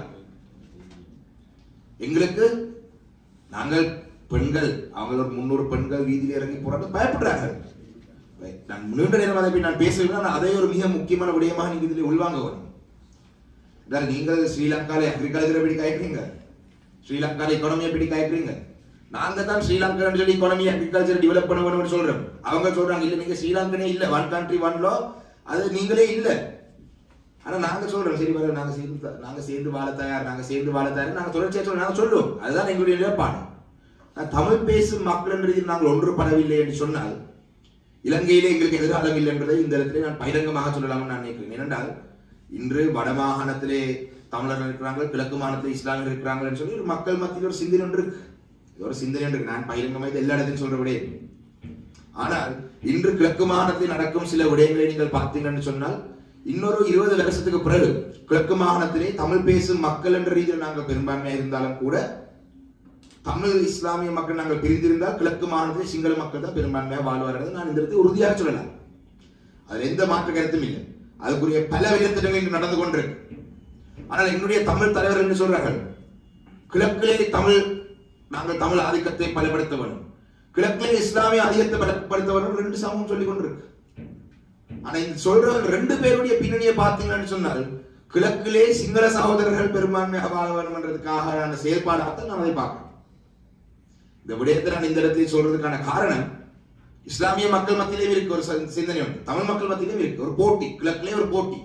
எங்களுக்கு நாங்கள் பெண்கள், அவங்க ஒரு முன்னூறு பெண்கள் வீதியில் இறங்கி போராட பயப்படுறார்கள். நான் நீண்ட நேரம் அதை நான் பேசுகிறேன். அதே ஒரு மிக முக்கியமான விடயமாக நீங்க இதில் உள்வாங்க வரும். நீங்கள் ஸ்ரீலங்கால அக்ரிகல்ச்சர் எப்படி காய்க்கிறீங்க, ஸ்ரீலங்கால எக்கானமியை எப்படி காய்க்கிறீங்க. நாங்க தான் ஸ்ரீலங்கா சொல்லி எக்கானமி அக்ரிகல்ச்சர் டெவலப் பண்ண வேணும்னு சொல்றோம். அவங்க சொல்றாங்க இல்ல நீங்க ஸ்ரீலங்கனே இல்ல, ஒன் கண்ட்ரி ஒன் லா, அது நீங்களே இல்ல. ஆனா நாங்க சொல்றோம் சரி வர நாங்க சேர்ந்து நாங்க சேர்ந்து வாழ தயார், நாங்க சேர்ந்து வாழ தயார், நாங்க தொடர்ச்சியா சொல்றோம், நாங்க சொல்லுவோம். அதுதான் எங்களுடைய நிலைப்பாடு. தமிழ் பேசும் மக்கள் என்ற நாங்கள் ஒன்றுபடவில்லை என்று சொன்னால் இலங்கையிலே எங்களுக்கு எதிராளம் இல்லை என்பதை இந்த இடத்திலே நான் பகிரங்கமாக சொல்லலாம்னு நான் நினைக்கிறேன். ஏனென்றால் இன்று வடமாகாணத்திலே தமிழர்கள் இருக்கிறாங்க, கிழக்கு மாநிலத்தில் இஸ்லாமியர்கள் இருக்கிறாங்கன்னு சொல்லி ஒரு மக்கள் மத்தியில் ஒரு சிந்தனை ஒன்று இருக்கு, ஒரு சிந்தனை ஒன்று இருக்கு. நான் பகிரங்கமாக எல்லா இடத்தையும் சொல்ற விடயம். ஆனால் இன்று கிழக்கு மாகாணத்தில் நடக்கும் சில விடயங்களை நீங்கள் பார்த்தீங்கன்னு சொன்னால் இன்னொரு இருபது வருஷத்துக்கு பிறகு கிழக்கு மாகாணத்திலே தமிழ் பேசும் மக்கள் என்ற ரீதியில் நாங்கள் பெரும்பான்மையாக இருந்தாலும் கூட தமிழ் இஸ்லாமிய மக்கள் நாங்கள் பிரிந்திருந்தால் கிழக்கு மாகாணத்தில் சிங்கள மக்கள் தான் பெரும்பான்மையாக வாழ்வார்கள். நான் இந்த இடத்தை உறுதியாக சொல்லலாம். அதில் எந்த மாற்று கருத்தும் இல்லை. அதுக்குரிய பல விதத்திட்டங்கள் நடந்து கொண்டிருக்கு. ஆனால் என்னுடைய தமிழ் தலைவர்கள் என்று சொல்றார்கள், கிழக்கிலே தமிழ் நாங்கள் தமிழ் ஆதிக்கத்தை பலப்படுத்த வேண்டும், கிழக்கிலே இஸ்லாமிய ஆதிக்கத்தை பலப்படுத்த வேண்டும், ரெண்டு சமூகம் சொல்லிக் கொண்டிருக்கு. ஆனா இந்த சொல்றவங்க ரெண்டு பேருடைய பின்னணியை பார்த்தீங்கன்னு சொன்னால் கிழக்கிலே சிங்கள சகோதரர்கள் பெரும்பான்மையாக வாழ வேண்டும் என்றதுக்காக செயல்பாடாக நான் அதை பார்க்கிறேன். இந்த விடயத்தை நான் இந்த இடத்துல சொல்றதுக்கான காரணம் இஸ்லாமிய மக்கள் மத்தியிலே இருக்கு ஒரு சிந்தனை உண்டு, தமிழ் மக்கள் மத்தியிலே இருக்கு ஒரு போட்டி, கிழக்கிலே ஒரு போட்டி.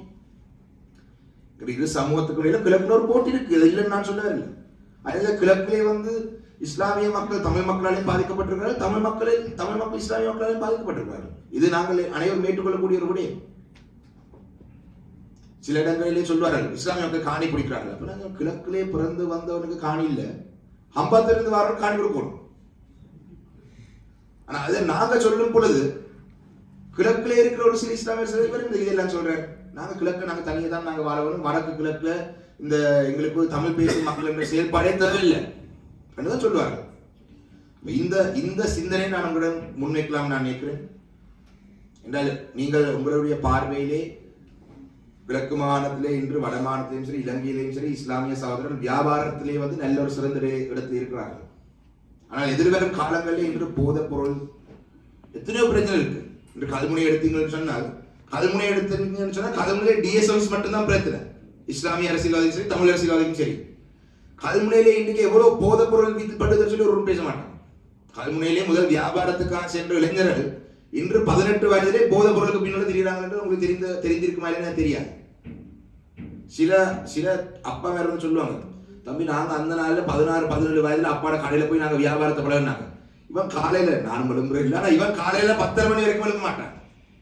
இது சமூகத்துக்கு இடையில கிழக்குல ஒரு போட்டி இருக்கு, இது இல்லைன்னு நான் சொல்ல வரல. அதனால கிழக்கிலே வந்து இஸ்லாமிய மக்கள் தமிழ் மக்களாலையும் பாதிக்கப்பட்டிருக்கிறார்கள், தமிழ் மக்களே தமிழ் மக்கள் இஸ்லாமிய மக்களாலையும் பாதிக்கப்பட்டிருக்கிறார்கள். இது நாங்கள் அனைவரும் ஏற்றுக்கொள்ளக்கூடிய ஒரு விடயம். சில இடங்களிலே சொல்வார்கள் இஸ்லாமிய மக்கள் காணி பிடிக்கிறார்கள். அப்ப நாங்கள் கிழக்கிலே பிறந்து வந்தவனுக்கு காணி இல்லை, ஹம்பத்திலிருந்து வரவன் காணி கொடுக்கணும். ஆனா அதை நாங்க சொல்லும் பொழுது கிழக்கிலே இருக்கிற ஒரு சில இஸ்லாமியர் சில பேர் இந்த இதெல்லாம் சொல்றாரு, நாங்க கிழக்கு நாங்க தனியே தான் நாங்க வாழ வேணும், வடக்கு கிழக்குல இந்த எங்களுக்கு தமிழ் பேசும் மக்கள் என்ற செயல்பாடே தேவையில்லை என்றுதான் சொல்லுவாங்க. இந்த இந்த சிந்தனை நான் உங்களிடம் முன்வைக்கலாம் நான் நினைக்கிறேன். என்றால் நீங்கள் உங்களுடைய பார்வையிலே கிழக்கு மாகாணத்திலே இன்று வட மாகாணத்திலேயும் சரி இலங்கையிலேயும் சரி இஸ்லாமிய சகோதரர்கள் வியாபாரத்திலே வந்து நல்ல ஒரு சிறந்த இடத்தில் இருக்கிறார்கள். ஆனால் எதிர்வரும் காலங்களில் இன்று போதைப் பொருள் எத்தனையோ பிரச்சனை இருக்கு. இன்று கல்முனை எடுத்தீங்கன்னு சொன்னால் கல்முனை எடுத்தீங்கன்னு சொன்னால் கல்முனை டிஎஸ்எம்ஸ் மட்டும்தான் பிரச்சனை, இஸ்லாமிய அரசியல்வாதியும் சரி தமிழ் அரசியல்வாதியும் சரி. கல்முனையிலே இன்றைக்கு எவ்வளவு போதைப் பொருள் விற்கப்படுதுன்னு சொல்லி ஒரு பேச மாட்டாங்க. கல்முனையிலே முதல் வியாபாரத்துக்காக சென்ற இளைஞர்கள் இன்று பதினெட்டு வயதிலே போதைப் பொருளுக்கு பின்னாடி தெரியுறாங்க என்று உங்களுக்கு தெரிந்த தெரிந்திருக்குமா இல்லைன்னு தெரியாது. சில சில அப்பா வேற சொல்லுவாங்க, தம்பி நாங்க அந்த நாள்ல பதினாறு பதினேழு வயதுல அப்பாட கடையில போய் நாங்க வியாபாரத்தை பழகினாங்க. இவன் காலையில நானும் விளம்பரம் இல்லை, ஆனா இவன் காலையில பத்தரை மணி வரைக்கும் விளக்க மாட்டான்.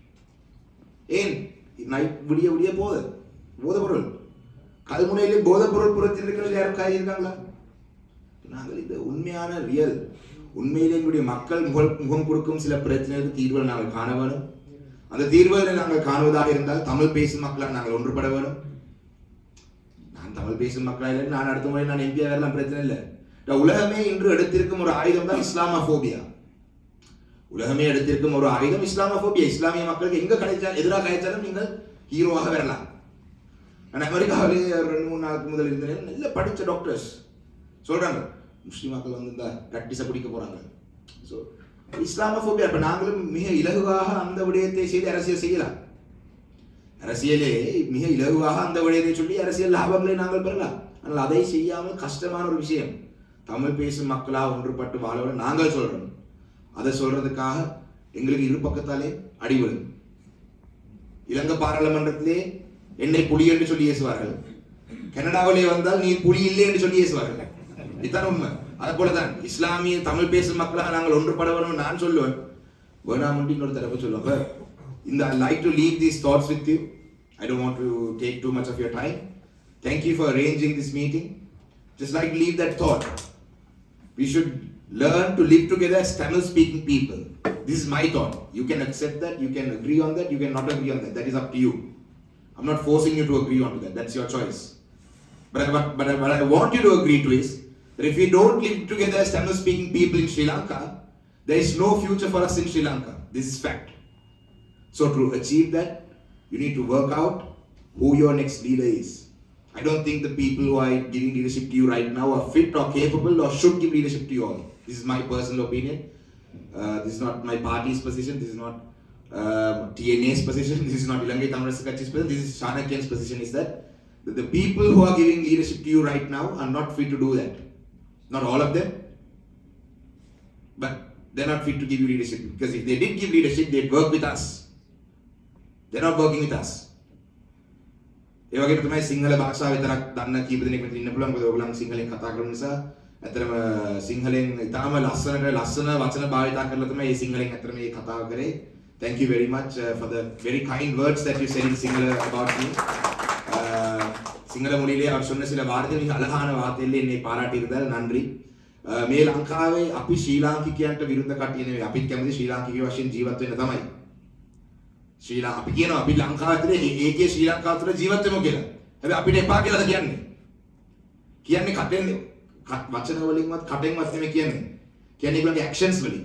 ஏன் நைட் விடிய விடிய போத போதை பொருள் கல்முனையிலே போதைப் பொருள் புறத்தில் இருக்கிறது யாரும் காய் இருக்காங்களா? நாங்கள் இந்த உண்மையான ரியல் உண்மையிலே எங்களுடைய மக்கள் முகம் முகம் கொடுக்கும் சில பிரச்சனைகளுக்கு தீர்வுகள் நாங்கள் காண வேணும். அந்த தீர்வுகளை நாங்கள் காணுவதாக இருந்தால் தமிழ் பேசும் மக்களால் நாங்கள் ஒன்றுபட வேணும். நான் தமிழ் பேசும் மக்களால் நான் அடுத்த முறை நான் எம்பியா வரலாம், பிரச்சனை இல்லை. உலகமே இன்று எடுத்திருக்கும் ஒரு ஆயுதம் தான் இஸ்லாமோபியா. உலகமே எடுத்திருக்கும் ஒரு ஆயுதம் இஸ்லாமோபியா. இஸ்லாமிய மக்களுக்கு எங்க கிடைச்சா எதிராக கிடைச்சாலும் நீங்கள் ஹீரோவாக வரலாம். நான் அமெரிக்காவிலே ரெண்டு மூணு நாளுக்கு முதல் இருந்தேன், நல்ல படித்த டாக்டர்ஸ் சொல்றாங்க முஸ்லிம் மக்கள் வந்து இந்த கட்டிச பிடிக்க போறாங்க. So Islamophobia. இப்ப நாங்களும் மிக இலகுவாக அந்த விடயத்தை செய்து அரசியல் செய்யலாம். அரசியலே மிக இலகுவாக அந்த விடயத்தை சொல்லி அரசியல் லாபங்களை நாங்கள் பெறலாம். ஆனால் அதை செய்யாமல் கஷ்டமான ஒரு விஷயம். தமிழ் பேசும் மக்களாக ஒன்றுபட்டு வாழ நாங்கள் சொல்றோம். அதை சொல்றதுக்காக எங்களுக்கு இரு பக்கத்தாலே அடிவிடும். இலங்கை பாராளுமன்றத்திலே என்னை புலி என்று சொல்லி பேசுவார்கள். கனடாவிலே வந்தால் நீ புலி இல்லை என்று சொல்லி ஏசுவார்கள். இதுதான் உண்மை. அது போலதான் இஸ்லாமிய தமிழ் பேசும் மக்களாக நாங்கள் ஒன்றுபட வேணும் நான் சொல்லுவேன். வேணாம் இன்னொரு தடவை சொல்லுவேன். இந்த I like to leave these thoughts with you. I don't want to take too much of your time. Thank you for arranging this meeting. Just like to leave that thought. We should learn to live together as Tamil speaking people. This is my thought. You can accept that, you can agree on that, you can not agree on that. That is up to you. I'm not forcing you to agree on that. That's your choice. But, but, but what I want you to agree to is that if we don't live together as Tamil speaking people in Sri Lanka, there is no future for us in Sri Lanka. This is fact. So to achieve that, you need to work out who your next leader is. I don't think the people who are giving leadership to you right now are fit or capable or should give leadership to you all. This is my personal opinion. Uh, this is not my party's position. This is not uh, T N A's position. This is not Ilangai Tamil Rasa Katchi's position. This is Chanakyan's position is that the people who are giving leadership to you right now are not fit to do that. Not all of them, but they're not fit to give you leadership. Because if they did give leadership, they'd work with us. They're not working with us. ඒ වගේම තමයි සිංහල භාෂාව විතරක් දන්න කීප දෙනෙක් මෙතන ඉන්න පුළුවන්. මොකද ඔයගොල්ලන් සිංහලෙන් කතා කරන නිසා ඇත්තටම සිංහලෙන් ඉතාම ලස්සනට ලස්සන වචන භාවිතා කරලා තමයි මේ සිංහලෙන් ඇත්තට මේ කතාව කරේ. Thank you very much uh, for the very kind words that you said in Sinhala about me. Sinhala மொழியிலே அவர் சொன்ன சில வார்த்தைகள் அழகான வார்த்தையிலே என்னை பாராட்டியிருந்தால் நன்றி. මේ ලංකාවේ අපි ශ්‍රී ලාංකිකයන්ට විරුද්ධ කට්ටිය නෙවෙයි. අපිත් කැමති ශ්‍රී ලාංකිකයෝ වශයෙන් ජීවත් වෙන්න තමයි. ශ්‍රී ලා අපි කියනවා අපි ලංකාව ඇතුලේ ඒකේ ශ්‍රී ලංකාව තුළ ජීවත් වෙමු කියලා. හැබැයි අපිට එපා කියලාද කියන්නේ? කියන්නේ කටෙන් වචන වලින්වත් කටෙන්වත් නෙමෙයි කියන්නේ. කියන්නේ ඒගොල්ලන්ගේ ඇක්ෂන්ස් වලින්.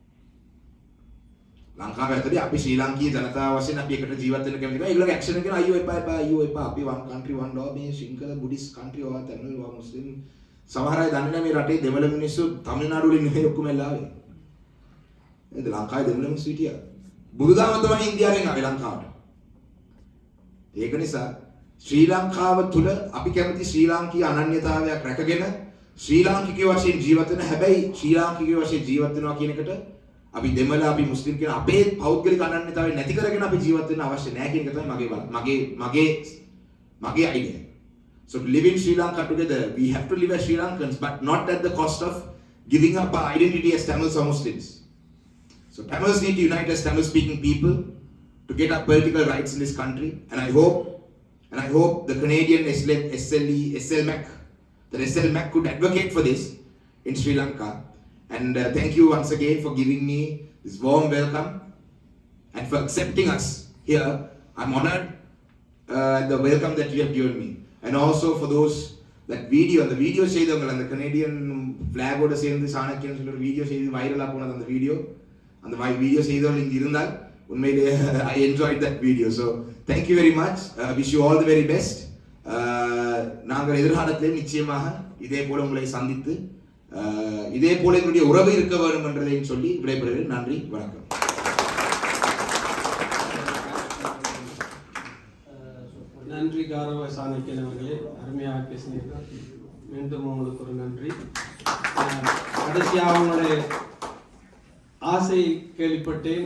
ලංකාව ඇතුලේ අපි ශ්‍රී ලාංකීය ජනතාව වශයෙන් අපි එකට ජීවත් වෙන්න කැමති නැහැ. ඒගොල්ලන්ගේ ඇක්ෂන් එක කියන අයියෝ එපා එපා අයියෝ එපා අපි one country one law මේ සිංහල බුද්දිස් country ඔවා තමිල් ඔවා මුස්ලිම් සමහර අය දන්නේ නැහැ මේ රටේ දෙමළ මිනිස්සු තමිල්නාඩු වලින් නෙවෙයි ඔක්කොම එලාවේ. නේද ලංකාවේ දෙමළ මිනිස්සු හිටියා. බුදුදහම තමයි ඉන්දියාවෙන් ආවේ ලංකාවට. ඒක නිසා ශ්‍රී ලංකාව තුල අපි කැමති ශ්‍රී ලාංකීය අනන්‍යතාවයක් රැකගෙන ශ්‍රී ලාංකිකයෝ වශයෙන් ජීවත් වෙන හැබැයි ශ්‍රී ලාංකිකයෝ වශයෙන් ජීවත් වෙනවා කියන එකට අපි දෙමළ අපි මුස්ලිම් කියන අපේ පෞද්ගලික අනන්‍යතාවය නැති කරගෙන අපි ජීවත් වෙන්න අවශ්‍ය නැහැ කියන එක තමයි මගේ මගේ මගේ මගේ idea. So to live in Sri Lanka together, we have to live as Sri Lankans, but not at the cost of giving up our identity as Tamils or Muslims. So Tamils need to unite as Tamil-speaking people to get our political rights in this country, and I hope, and I hope the Canadian S L E, S L M A C, that S L M A C could advocate for this in Sri Lanka. And uh, thank you once again for giving me this warm welcome and for accepting us here. I'm honored uh, the welcome that you have given me. And also for those that video, the video செய்தவங்க அந்த Canadian flag ஓட சேர்ந்து சாணக்கியன் சொல்ற video செய்து வைரலா போனது அந்த video அந்த video செய்தவங்க இங்க இருந்தால் உண்மையிலேயே I enjoyed that video. So thank you very much. Uh, wish you all the very best. நாங்கள் எதிர்காலத்திலே நிச்சயமாக இதே போல உங்களை சந்தித்து இதே போல எங்களுடைய உறவு இருக்க வேண்டும் என்றதையும் சொல்லி விடைபெறுகிறேன். நன்றி, வணக்கம். நன்றி கௌரவ சாணக்கியன் அவர்களே, அருமையாக பேசினீர்கள். மீண்டும் உங்களுக்கு ஒரு நன்றி. கடைசியாக அவங்களுடைய ஆசை கேள்விப்பட்டேன்.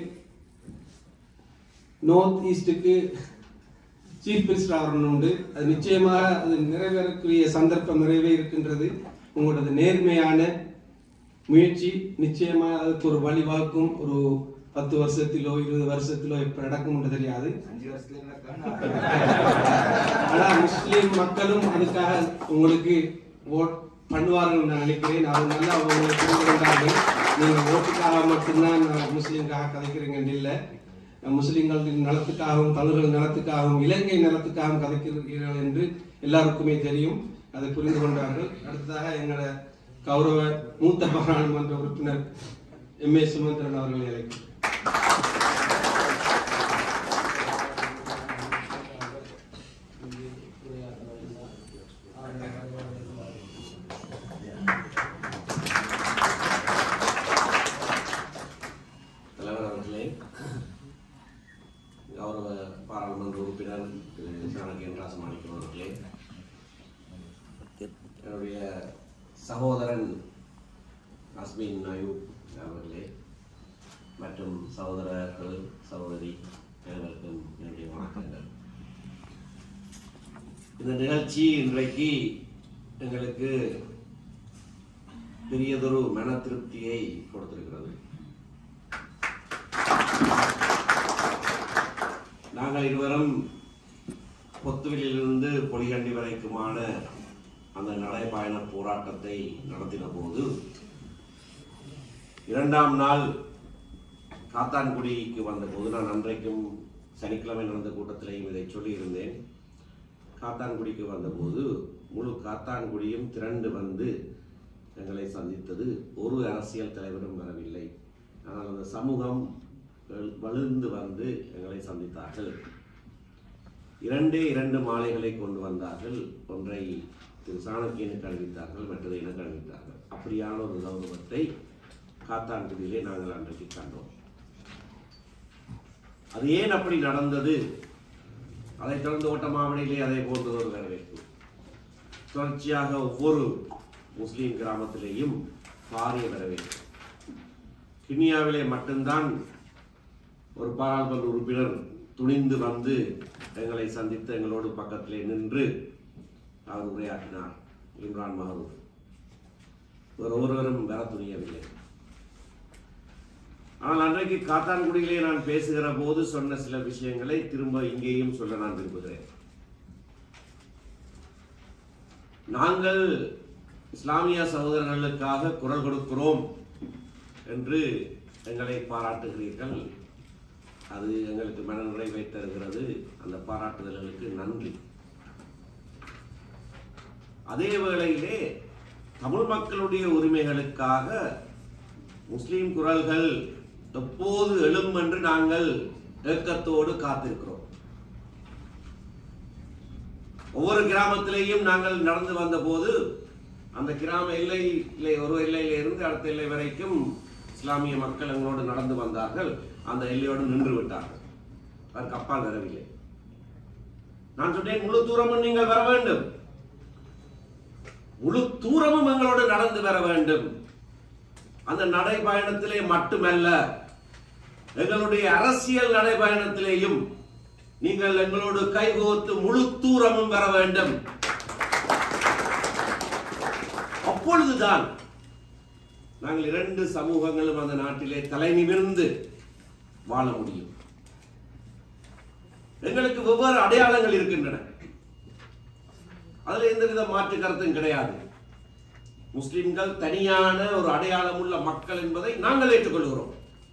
நார்த் ஈஸ்டுக்கு சீஃப் மினிஸ்டர் ஆகணும் உண்டு. அது நிச்சயமாக அது நிறைவேறக்கூடிய சந்தர்ப்பம் நிறைவே இருக்கின்றது. உங்களோட நேர்மையான முயற்சி நிச்சயமாக அதுக்கு ஒரு வழிவாக்கும். ஒரு பத்து வருஷத்திலோ இருபது வருஷத்திலோ எப்ப நடக்கும் தெரியாது. ஆனா முஸ்லிம் மக்களும் அதுக்காக உங்களுக்கு ஓட் பண்ணுவார்கள் நான் நினைக்கிறேன். அது நல்லா அவங்களை புரிந்துகொண்டார்கள். நீங்க ஓட்டுக்காக மட்டும்தான் முஸ்லீம்காக கதைக்கிறீங்கன்னு இல்லை, முஸ்லிம்களின் நலத்துக்காகவும் தமிழர்கள் நலத்துக்காகவும் இலங்கை நலத்துக்காகவும் கதைக்கிறீர்கள் என்று எல்லாருக்குமே தெரியும். அதை புரிந்து கொண்டார்கள். அடுத்ததாக எங்களோட கௌரவ மூத்த பாராளுமன்ற உறுப்பினர் எம் ஏ சுமந்திரன் அவர்களை அழைக்கிறேன். தலைவர் அவர்களே, கௌரவ பாராளுமன்ற உறுப்பினர் சாணக்கியன் ராசமாணிக்கம் அவர்களே, என்னுடைய சகோதரன் அஸ்மின் நாயூப் அவர்களே மற்றும் சகோதரர்கள் சகோதரி அனைவருக்கும் என்னுடைய வணக்கங்கள். இந்த நிகழ்ச்சி இன்றைக்கு எங்களுக்கு பெரியதொரு மன திருப்தியை கொடுத்திருக்கிறது. நாங்கள் இருவரும் பொத்துவிலிருந்து பொலிகண்டி வரைக்குமான அந்த நடைபயண போராட்டத்தை நடத்தின போது இரண்டாம் நாள் காத்தான்குடிக்கு வந்தபோது நான் அன்றைக்கும் சனிக்கிழமை நடந்த கூட்டத்திலேயும் இதை சொல்லியிருந்தேன். காத்தான்குடிக்கு வந்தபோது முழு காத்தான்குடியும் திரண்டு வந்து எங்களை சந்தித்தது. ஒரு அரசியல் தலைவரும் வரவில்லை. ஆனால் அந்த சமூகம் வலுந்து வந்து எங்களை சந்தித்தார்கள். இரண்டே இரண்டு மாலைகளை கொண்டு வந்தார்கள். ஒன்றை திரு சாணக்கியனுக்கு அறிவித்தார்கள், மற்றதை எனக்கு அறிவித்தார்கள். அப்படியான ஒரு கௌரவத்தை காத்தான்குடியிலே நாங்கள் அன்றைக்கு கண்டோம். அது ஏன் அப்படி நடந்தது? அதைத் தொடர்ந்து ஓட்டமாவடியிலே அதே போன்ற ஒரு வரவேற்பு. தொடர்ச்சியாக ஒவ்வொரு முஸ்லீம் கிராமத்திலேயும் பாரிய வரவேற்பு. கிண்ணியாவிலே மட்டும்தான் ஒரு பாராளுமன்ற உறுப்பினர் துணிந்து வந்து எங்களை சந்தித்து எங்களோடு பக்கத்திலே நின்று அவர் உரையாற்றினார். இம்ரான் மஹரூப். ஒரு ஒருவரும் வர துணியவில்லை. ஆனால் அன்றைக்கு காத்தான்குடியிலே நான் பேசுகிற போது சொன்ன சில விஷயங்களை திரும்ப இங்கேயும் சொல்ல நான் விரும்புகிறேன். நாங்கள் இஸ்லாமிய சகோதரர்களுக்காக குரல் கொடுக்கிறோம் என்று எங்களை பாராட்டுகிறீர்கள். அது எங்களுக்கு மன நிறைவை தருகிறது. அந்த பாராட்டுதல்களுக்கு நன்றி. அதே வேளையிலே தமிழ் மக்களுடைய உரிமைகளுக்காக முஸ்லிம் குரல்கள் எப்போது எழும் என்று நாங்கள் ஏக்கத்தோடு காத்திருக்கிறோம். ஒவ்வொரு கிராமத்திலேயும் நாங்கள் நடந்து வந்த போது அந்த கிராம எல்லையிலே ஒரு எல்லையில இருந்து அடுத்த எல்லை வரைக்கும் இஸ்லாமிய மக்கள் எங்களோடு நடந்து வந்தார்கள். அந்த எல்லையோடு நின்று விட்டார்கள். அதற்கு அப்பால் வரவில்லை. நான் சொன்னேன், முழு தூரமும் நீங்கள் வர வேண்டும். முழு தூரமும் எங்களோடு நடந்து வர வேண்டும். அந்த நடைபயணத்திலே மட்டுமல்ல, எங்களுடைய அரசியல் நடைபயணத்திலேயும் நீங்கள் எங்களோடு கைகோர்த்து முழு தூரமும் வர வேண்டும். அப்பொழுதுதான் நாங்கள் இரண்டு சமூகங்களும் அந்த நாட்டிலே தலை நிமிர்ந்து வாழ முடியும். எங்களுக்கு வெவ்வேறு அடையாளங்கள் இருக்கின்றன. அதுல எந்தவித மாற்று கருத்தும் கிடையாது. முஸ்லிம்கள் தனியான ஒரு அடையாளம் உள்ள மக்கள் என்பதை நாங்கள் ஏற்றுக்கொள்கிறோம்.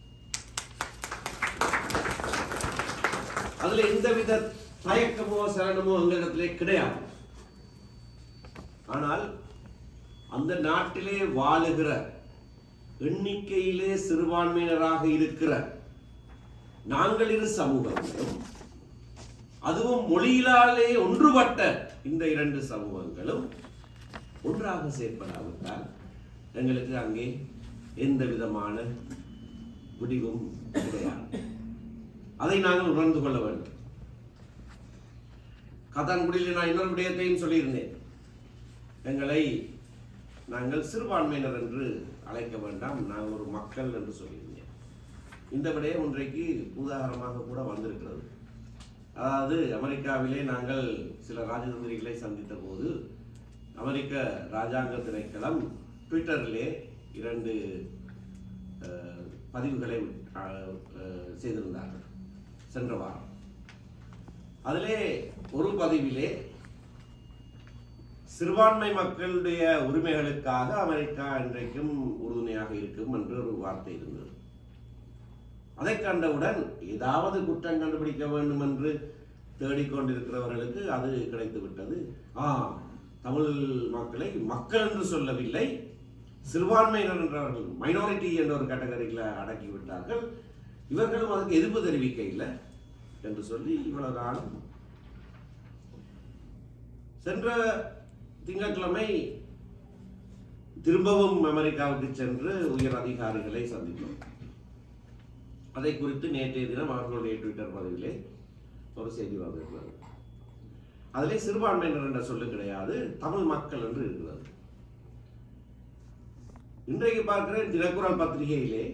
அதுல எந்தவித தயக்கமோ சலனமோ எங்களிடத்திலே கிடையாது. ஆனால் அந்த நாட்டிலே வாழுகிற எண்ணிக்கையிலே சிறுபான்மையினராக இருக்கிற நாங்கள் இரு சமூகங்களும், அதுவும் மொழியிலாலே ஒன்றுபட்ட இந்த இரண்டு சமூகங்களும் ஒன்றாக செயற்படாவிட்டால் எங்களுக்கு அங்கே எந்த விதமான முடிவும் கிடையாது. அதை நாங்கள் உணர்ந்து கொள்ள வேண்டும். காத்தான்குடியில் நான் இன்னொரு விடயத்தையும் சொல்லியிருந்தேன். எங்களை நாங்கள் சிறுபான்மையினர் என்று அழைக்க வேண்டாம், நாங்கள் ஒரு மக்கள் என்று சொல்லியிருந்தேன். இந்த விடயம் இன்றைக்கு உதாரணமாக கூட வந்திருக்கிறது. அதாவது அமெரிக்காவிலே நாங்கள் சில ராஜதந்திரிகளை சந்தித்த போது அமெரிக்க ராஜாங்க திணைக்களம் ட்விட்டரிலே இரண்டு பதிவுகளை செய்திருந்தார்கள் சென்ற வாரம். அதிலே ஒரு பதிவிலே சிறுபான்மை மக்களுடைய உரிமைகளுக்காக அமெரிக்கா இன்றைக்கும் உறுதுணையாக இருக்கும் என்று ஒரு வார்த்தை இருந்தது. அதை கண்டவுடன் ஏதாவது குற்றம் கண்டுபிடிக்க வேண்டும் என்று தேடிக்கொண்டிருக்கிறவர்களுக்கு அது கிடைத்து விட்டது. ஆ தமிழ் மக்களை மக்கள் என்று சொல்லவில்லை, சிறுபான்மையினர் என்றவர்கள், மைனாரிட்டி என்ற ஒரு கேட்டகரியில் அடக்கி விட்டார்கள். இவர்களும் அதுக்கு எதிர்ப்பு தெரிவிக்க இல்லை என்று சொல்லி இவ்வளவு நாளும். சென்ற திங்கட்கிழமை திரும்பவும் அமெரிக்காவுக்கு சென்று உயர் அதிகாரிகளை சந்தித்தோம். அதை குறித்து நேற்றைய தினம் அவர்களுடைய ட்விட்டர் பதிவிலே ஒரு செய்தி வந்திருக்கிறது. அதிலே சிறுபான்மையினர் என்ற சொல்லு கிடையாது, தமிழ் மக்கள் என்று இருக்கிறது. இன்றைக்கு பார்க்கிறேன் தினக்குரல் பத்திரிகையிலே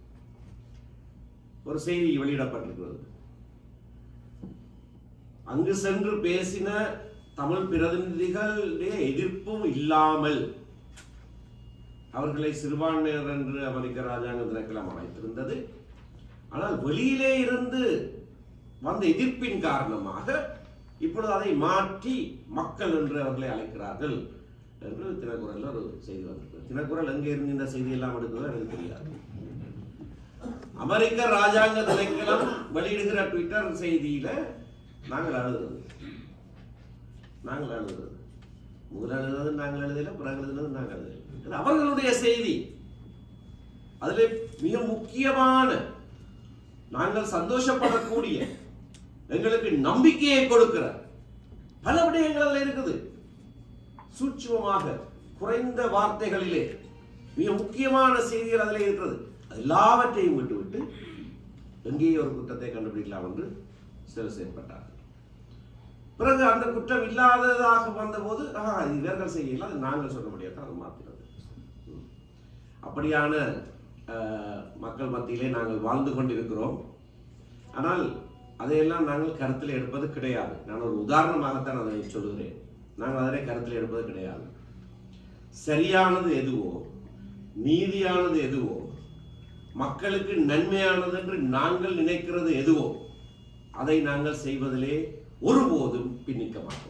ஒரு செய்தி வெளியிடப்பட்டிருக்கிறது. அங்கு சென்று பேசின தமிழ் பிரதிநிதிகளுடைய எதிர்ப்பும் இல்லாமல் அவர்களை சிறுபான்மையினர் என்று அமெரிக்க ராஜாங்க திணைக்களம் அழைத்திருந்தது. ஆனால் வெளியிலே இருந்து வந்த எதிர்ப்பின் காரணமாக இப்பொழுது அதை மாற்றி மக்கள் என்று அவர்களை அழைக்கிறார்கள் என்று தினக்குரல்ல ஒரு செய்தி வந்திருக்கு. தினக்குரல் எங்கே இருந்து இந்த செய்தி எல்லாம் எடுக்கிறதோ எனக்கு தெரியாது. அமெரிக்க ராஜாங்க திணைக்களம் வெளியிடுகிற ட்விட்டர் செய்தியில நாங்கள் எழுதுறது நாங்கள் எழுதுறது முதல் எழுதுறது நாங்கள் எழுதல, பிறகு எழுதுறது நாங்கள் எழுதல. இது அவர்களுடைய செய்தி. அதில் மிக முக்கியமான நாங்கள் சந்தோஷப்படக்கூடிய எங்களுக்கு நம்பிக்கையை கொடுக்கிற பல விடயங்கள் அதில் இருக்குது. சூட்சுமமாக குறைந்த வார்த்தைகளிலே மிக முக்கியமான செய்திகள் அதில் இருக்கிறது. எல்லாவற்றையும் விட்டுவிட்டு எங்கேயே ஒரு குற்றத்தை கண்டுபிடிக்கலாம் என்று சிலர் செயற்பட்டார்கள். பிறகு அந்த குற்றம் இல்லாததாக வந்தபோது இவர்கள் செய்யலாம், அது நாங்கள் சொல்ல முடியாது, அது மாற்றினது. அப்படியான மக்கள் மத்தியிலே நாங்கள் வாழ்ந்து கொண்டிருக்கிறோம். ஆனால் அதையெல்லாம் நாங்கள் கருத்தில் எடுப்பது கிடையாது. நான் ஒரு உதாரணமாகத்தான் அதை சொல்லுகிறேன். நாங்கள் அதனை கருத்தில் எடுப்பது கிடையாது. சரியானது எதுவோ, நீதியானது எதுவோ, மக்களுக்கு நன்மையானது என்று நாங்கள் நினைக்கிறது எதுவோ அதை நாங்கள் செய்வதிலே ஒருபோதும் பின்னிக்க மாட்டோம்.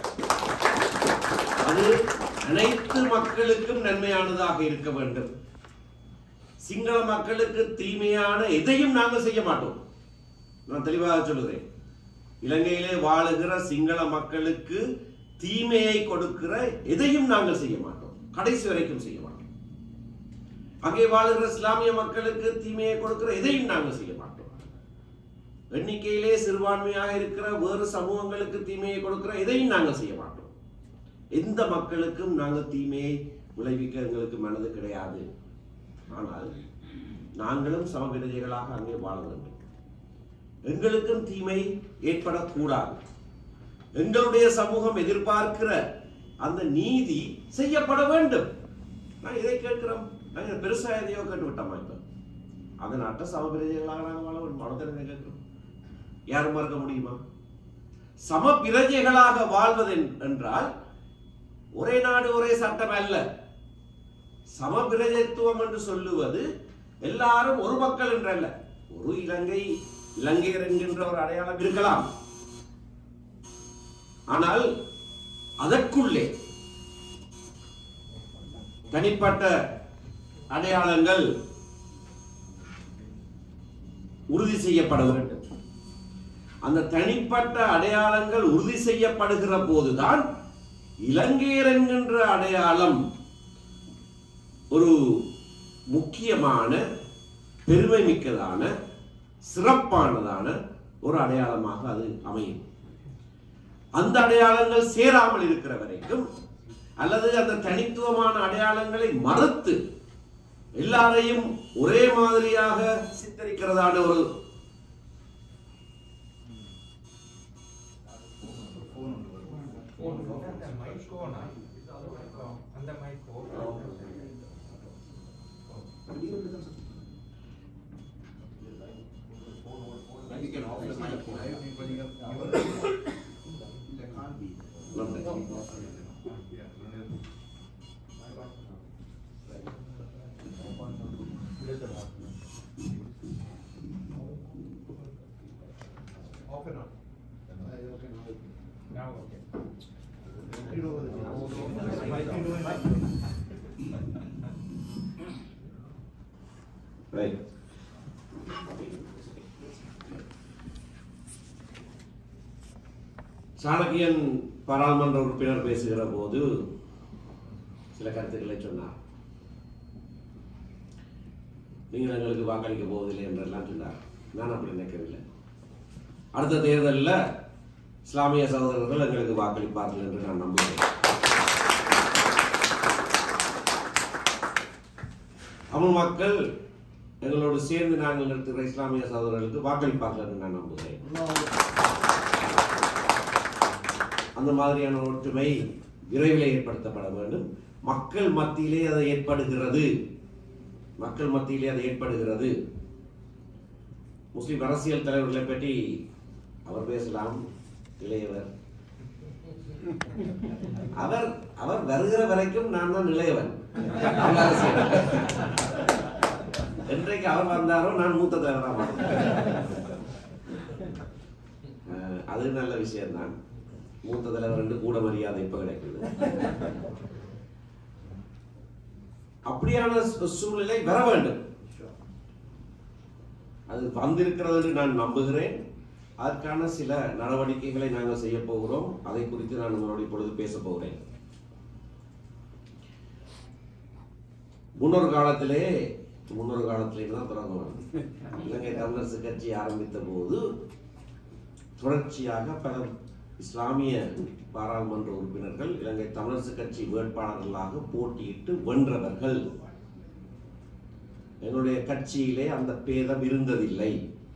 அது அனைத்து மக்களுக்கும் நன்மையானதாக இருக்க வேண்டும். சிங்கள மக்களுக்கு தீமையான எதையும் நாங்கள் செய்ய மாட்டோம். நான் தெளிவாக சொல்லுகிறேன். இலங்கையிலே வாழுகிற சிங்கள மக்களுக்கு தீமையை கொடுக்கிற எதையும் நாங்கள் செய்ய மாட்டோம். கடைசி வரைக்கும் செய்ய மாட்டோம். அங்கே வாழுகிற இஸ்லாமிய மக்களுக்கு தீமையை கொடுக்கிற எதையும் நாங்கள் செய்ய மாட்டோம். எண்ணிக்கையிலே சிறுபான்மையாக இருக்கிற வேறு சமூகங்களுக்கு தீமையை கொடுக்கிற எதையும் நாங்கள் செய்ய மாட்டோம். எந்த மக்களுக்கும் நாங்கள் தீமையை விளைவிக்க எங்களுக்கு மனது கிடையாது. ஆனால் நாங்களும் சமபிரஜைகளாக அங்கே வாழ வேண்டும். எங்களுக்கும் தீமை ஏற்படக்கூடாது. எங்களுடைய சமூகம் எதிர்பார்க்கிற அந்த நீதி செய்யப்பட வேண்டும். நான் இதை கேட்கிறோம். நாங்கள் பெருசா எதையோ கேட்டு விட்டோமா? இப்ப அந்த நாட்டை சமபிரஜைகளாக நாங்கள் வாழ வேண்டும். மனதில் கேட்கிறோம். யாரும் மறக்க முடியுமா? சம பிரஜைகளாக வாழ்வது என்றால் ஒரே நாடு ஒரே சட்டம் அல்ல. சம பிரஜைத்துவம் என்று சொல்லுவது எல்லாரும் ஒரு மக்கள் என்றல்ல. ஒரு இலங்கை இலங்கையர் என்கின்ற ஒரு அடையாளம் இருக்கலாம். ஆனால் அதற்குள்ளே தனிப்பட்ட அடையாளங்கள் உறுதி செய்யப்பட வேண்டும். அந்த தனிப்பட்ட அடையாளங்கள் உறுதி செய்யப்படுகிற போதுதான் இலங்கையர் என்கின்ற அடையாளம் ஒரு முக்கியமான பெருமை மிக்கதான சிறப்பானதான ஒரு அடையாளமாக அது அமையும். அந்த அடையாளங்கள் சேராமல் இருக்கிற வரைக்கும் அல்லது அந்த தனித்துவமான அடையாளங்களை மறுத்து எல்லாரையும் ஒரே மாதிரியாக சித்தரிக்கிறதான ஒரு right. சாணக்கியன் பாராளுமன்ற உறுப்பினர் பேசுகிற போது சில கருத்துக்களை சொன்னார். நீங்கள் எங்களுக்கு வாக்களிக்க போவதில்லை என்றெல்லாம் சொன்னார். நான் அப்படி நினைக்கவில்லை. அடுத்த தேர்தலில் இஸ்லாமிய சகோதரர்கள் எங்களுக்கு வாக்களிப்பார்கள் என்று நான் நம்புகிறேன். தமிழ் மக்கள் எங்களோடு சேர்ந்து நாங்கள் நிறுத்துகிற இஸ்லாமிய சகோதரர்களுக்கு வாக்களிப்பார்கள் என்று நான் நம்புகிறேன். அந்த மாதிரியான ஒற்றுமை விரைவில் ஏற்படுத்தப்பட வேண்டும். மக்கள் மத்தியிலே அது ஏற்படுகிறது. மக்கள் மத்தியிலே அது ஏற்படுகிறது. முஸ்லிம் அரசியல் தலைவர்களை பற்றி அவர் பேசலாம். இளையவர் அவர் அவர் வருகிற வரைக்கும் நான் தான் இளையவன். என்றைக்கு அவர் வந்தாரோ நான் மூத்த தலைவராக. அது நல்ல விஷயம் தான். மூத்த தலைவர் என்று கூட மரியாதை இப்ப கிடைக்குது. அப்படியான சூழ்நிலை வர வேண்டும். அது வந்திருக்கிறது என்று நான் நம்புகிறேன். அதற்கான சில நடவடிக்கைகளை நாங்கள் செய்ய போகிறோம். அதை குறித்து நான் உங்களுடைய பொழுது பேச போகிறேன். முன்னொரு காலத்திலே முன்னொரு காலத்திலே தான் தொடங்குவாங்க. இலங்கை தமிழரசு கட்சி ஆரம்பித்த போது தொடர்ச்சியாக பல இஸ்லாமிய பாராளுமன்ற உறுப்பினர்கள் இலங்கை தமிழரசு கட்சி வேட்பாளர்களாக போட்டியிட்டு வென்றவர்கள். எங்களுடைய கட்சியிலே அந்த பேதம் இருந்ததில்லை.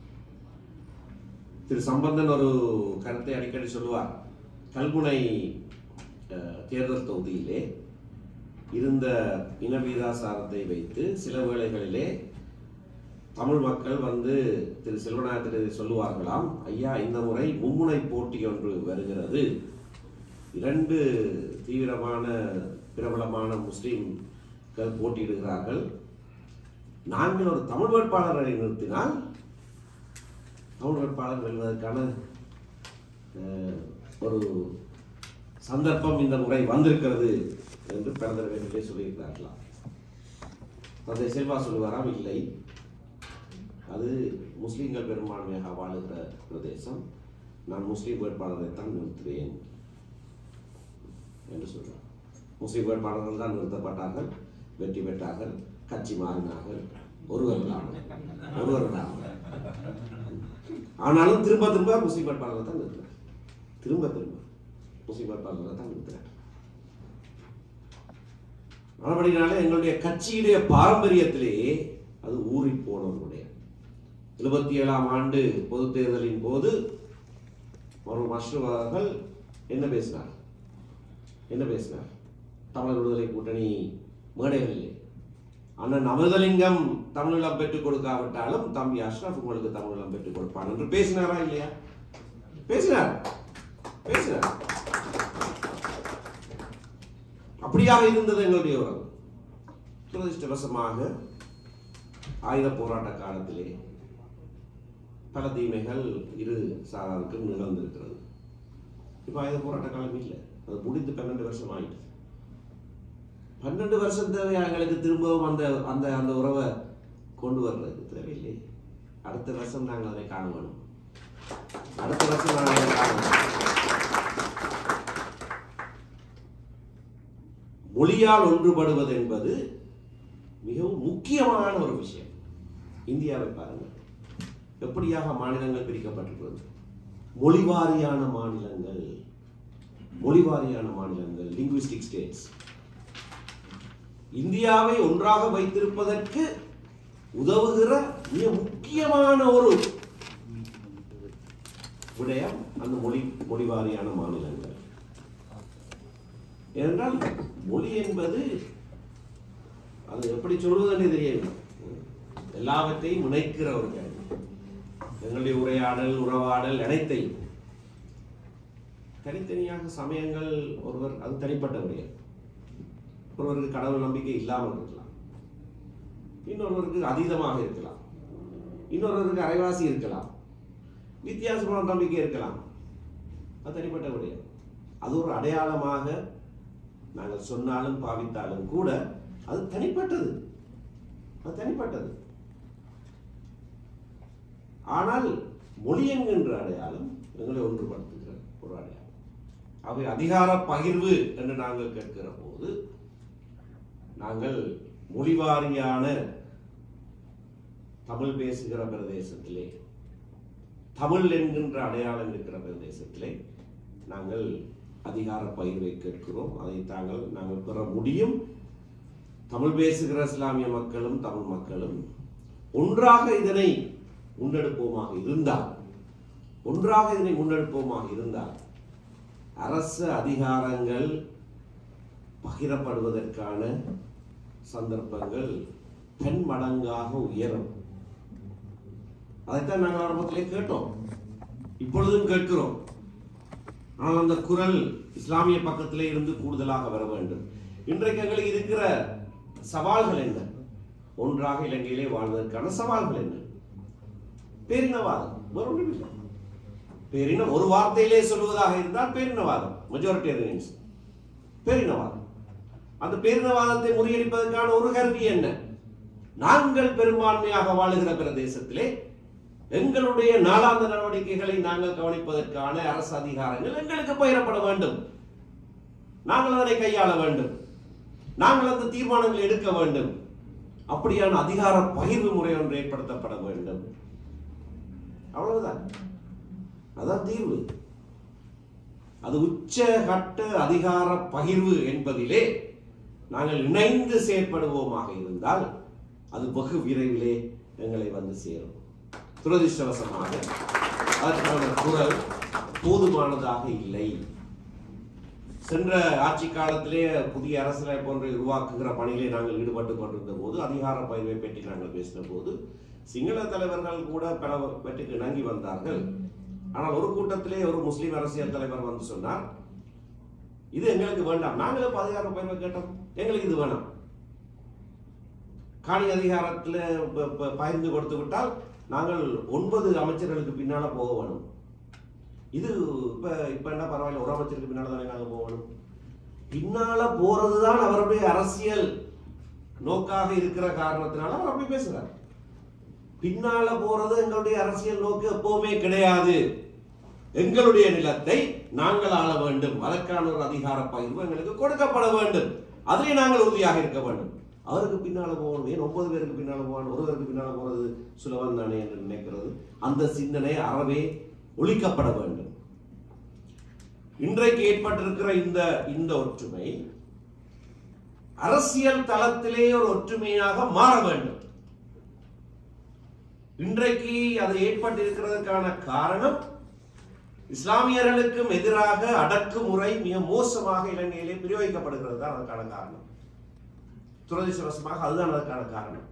திரு சம்பந்தன் ஒரு கருத்தை அடிக்கடி சொல்லுவார். கல்முனை தேர்தல் தொகுதியிலே இருந்த இன வீதாசாரத்தை வைத்து சில வேளைகளிலே தமிழ் மக்கள் வந்து திரு செல்வநாயகத்திற்கு சொல்லுவார்களாம், ஐயா இந்த முறை மும்முனை போட்டி ஒன்று வருகிறது, இரண்டு தீவிரமான பிரபலமான முஸ்லிம்கள் போட்டியிடுகிறார்கள், நாங்கள் ஒரு தமிழ் வேட்பாளரை நிறுத்தினால் தமிழ் வேட்பாளர் வெல்வதற்கான ஒரு சந்தர்ப்பம் இந்த முறை வந்திருக்கிறது என்று பிறந்த வேண்டிய சொல்லியிருக்கிறார்களாம். தந்தை செல்வா சொல்லுவாராம், இல்லை, அது முஸ்லீம்கள் பெரும்பான்மையாக வாழுகிற பிரதேசம், நான் முஸ்லீம் வேட்பாளரை தான் நிறுத்துவேன் என்று சொல்றார். முஸ்லீம் வேட்பாளர்கள் தான் நிறுத்தப்பட்டார்கள், வெற்றி பெற்றார்கள், கட்சி மாறினார்கள், ஒருவர் ஒருவர் ஆனாலும் திரும்ப திரும்ப முஸ்லீம் வேட்பாளரை தான் நிறுத்தினார். திரும்ப திரும்ப முஸ்லீம் வேட்பாளரை தான் நிறுத்தினார். அப்படினால எங்களுடைய கட்சியுடைய பாரம்பரியத்திலேயே அது ஊறி போனவர்களுடைய எழுபத்தி ஏழாம் ஆண்டு பொது தேர்தலின் போது ஒரு மஷ்ரூவர்கள் என்ன பேசினார் என்ன பேசினார் தமிழர் விடுதலை கூட்டணி மேடைகளிலே அண்ணன் அமிர்தலிங்கம் தமிழீழம் பெற்றுக் கொடுக்காவிட்டாலும் தம்பி அஷ்ரப் உங்களுக்கு தமிழீழம் பெற்றுக் கொடுப்பான் என்று பேசினாரா இல்லையா? பேசினார் பேசினார் அப்படியாக இருந்தது எங்களுடைய உறவு. துரதிருஷ்டவசமாக ஆயுத போராட்ட காலத்திலே பல தீமைகள் இரு சாராருக்கும் நிகழ்ந்திருக்கிறது. இப்ப ஆயுத போராட்ட காலம் இல்லை, அது முடிந்து பன்னெண்டு வருஷம் ஆயிடுச்சு. பன்னெண்டு வருஷம் தேவை எங்களுக்கு திரும்பவும் அந்த அந்த அந்த உறவை கொண்டு வர்றது தேவையில்லை. அடுத்த வருஷம் நாங்கள் அதை காண வேணும். அடுத்த வருஷம் நாங்கள் அதை காண மொழியால் ஒன்றுபடுவது என்பது மிகவும் முக்கியமான ஒரு விஷயம். இந்தியாவை பாருங்கள், எப்படியாக மாநிலங்கள் பிரிக்கப்பட்டிருக்கிறது. மொழிவாரியான மாநிலங்கள் மொழிவாரியான மாநிலங்கள் லிங்குவிஸ்டிக் ஸ்டேட்ஸ். இந்தியாவை ஒன்றாக வைத்திருப்பதற்கு உதவுகிற மிக முக்கியமான ஒரு விடயம் அந்த மொழி மொழிவாரியான மாநிலங்கள். ஏனென்றால் மொழி என்பது அது எப்படி சொல்வதென்று தெரியவில்லை, எல்லாவற்றையும் இணைக்கிற ஒரு கருவி. எங்களுடைய உரையாடல் உறவாடல் அனைத்தையும் தனித்தனியாக சமயங்கள் ஒருவர் அது தனிப்பட்ட விடயம். ஒருவருக்கு கடவுள் நம்பிக்கை இல்லாமல் இருக்கலாம், இன்னொருவருக்கு அதீதமாக இருக்கலாம், இன்னொருவருக்கு அரைவாசி இருக்கலாம், வித்தியாசமான நம்பிக்கை இருக்கலாம். அது தனிப்பட்ட விடயம். அது ஒரு அடையாளமாக நாங்கள் சொன்னாலும் பாவித்தாலும் கூட அது தனிப்பட்டது அது தனிப்பட்டது ஆனால் மொழி என்கின்ற அடையாளம் எங்களை ஒன்றுபடுத்துகிற ஒரு அடையாளம். அவை அதிகார பகிர்வு என்று நாங்கள் கேட்கிற போது நாங்கள் மொழிவாரியான தமிழ் பேசுகிற பிரதேசத்திலே, தமிழ் என்கின்ற அடையாளம் இருக்கிற பிரதேசத்திலே நாங்கள் அதிகார பகிர்வை கேட்கிறோம். அதை தாங்கள் நாங்கள் பெற முடியும். தமிழ் பேசுகிற இஸ்லாமிய மக்களும் தமிழ் மக்களும் ஒன்றாக இதனை முன்னெடுப்போமாக இருந்தால் ஒன்றாக இதனை முன்னெடுப்போமாக இருந்தால் அரசு அதிகாரங்கள் பகிரப்படுவதற்கான சந்தர்ப்பங்கள் பெண் மடங்காக உயரும். அதைத்தான் நாங்கள் ஆரம்பத்திலே கேட்டோம், இப்பொழுதும் கேட்கிறோம். ஆனால் அந்த குரல் இஸ்லாமிய பக்கத்திலே இருந்து கூடுதலாக வர வேண்டும். இன்றைக்கு எங்களுக்கு இருக்கிற சவால்கள் என்ன? ஒன்றாக இலங்கையிலே வாழ்வதற்கான சவால்கள் என்ன? பேரினவாதம். பேரின ஒரு வார்த்தையிலே சொல்வதாக இருந்தால் பேரினவாதம், மெஜாரிட்டேரியன்ஸ் பேரினவாதம். அந்த பேரினவாதத்தை முறியடிப்பதற்கான ஒரு கருவி என்ன? நாங்கள் பெரும்பான்மையாக வாழுகிற பிரதேசத்திலே எங்களுடைய நாளாந்த நடவடிக்கைகளை நாங்கள் கவனிப்பதற்கான அரசு அதிகாரங்கள் எங்களுக்கு பகிரப்பட வேண்டும். நாங்கள் அதனை கையாள வேண்டும். நாங்கள் அந்த தீர்மானங்களை எடுக்க வேண்டும். அப்படியான அதிகார பகிர்வு முறை ஒன்று ஏற்படுத்தப்பட வேண்டும். அவ்வளவுதான். அதான் தீர்வு. அது உச்ச கட்ட அதிகார பகிர்வு என்பதிலே நாங்கள் இணைந்து செயற்படுவோமாக இருந்தால் அது வெகு விரைவிலே எங்களை வந்து சேரும். துரதிர்ஷ்டவசமாக அதற்கான குரல் போதுமானதாக இல்லை. சென்ற ஆட்சி காலத்திலே புதிய அரசியலை போன்ற உருவாக்குகிற பணியிலே நாங்கள் ஈடுபட்டுக் கொண்டிருந்த போது, அதிகார பகிர்வை பற்றி நாங்கள் பேசின போது சிங்கள தலைவர்கள் கூட பல பற்றிக்கு இணங்கி வந்தார்கள். ஆனால் ஒரு கூட்டத்திலே ஒரு முஸ்லிம் அரசியல் தலைவர் வந்து சொன்னார், இது எங்களுக்கு வேண்டாம், நாங்களும் அதிகார பகிர்வை கேட்டோம், எங்களுக்கு இது வேணாம். காணி அதிகாரத்தில் பகிர்ந்து கொடுத்து விட்டால் நாங்கள் ஒன்பது அமைச்சர்களுக்கு பின்னால போக வேணும். இது இப்ப இப்ப என்ன பரவாயில்ல, ஒரு அமைச்சருக்கு பின்னால தானே நாங்கள் போகணும். பின்னால போறதுதான் அவருடைய அரசியல் நோக்காக இருக்கிற காரணத்தினால அவர் அப்படி பேசுறார். பின்னால போறது எங்களுடைய அரசியல் நோக்கு எப்பவுமே கிடையாது. எங்களுடைய நிலத்தை நாங்கள் ஆள வேண்டும், அதற்கான ஒரு அதிகார பகிர்வு எங்களுக்கு கொடுக்கப்பட வேண்டும், அதிலே நாங்கள் உறுதியாக இருக்க வேண்டும். அவருக்கு பின்னால போகணும், ஏன் ஒன்பது பேருக்கு பின்னால போகணும், ஒருவருக்கு பின்னால போறது சுலபம் தானே என்று நினைக்கிறது. அந்த சிந்தனை அறவே ஒழிக்கப்பட வேண்டும். இன்றைக்கு ஏற்பட்டிருக்கிற இந்த இந்த ஒற்றுமை அரசியல் தளத்திலே ஒரு ஒற்றுமையாக மாற வேண்டும். இன்றைக்கு அது ஏற்பட்டிருக்கிறதுக்கான காரணம் இஸ்லாமியர்களுக்கும் எதிராக அடக்குமுறை மிக மோசமாக இலங்கையிலே பிரயோகிக்கப்படுகிறது தான் அதற்கான காரணம். துரதிர்ஷ்டவசமாக அதுதான் அதற்கான காரணம்.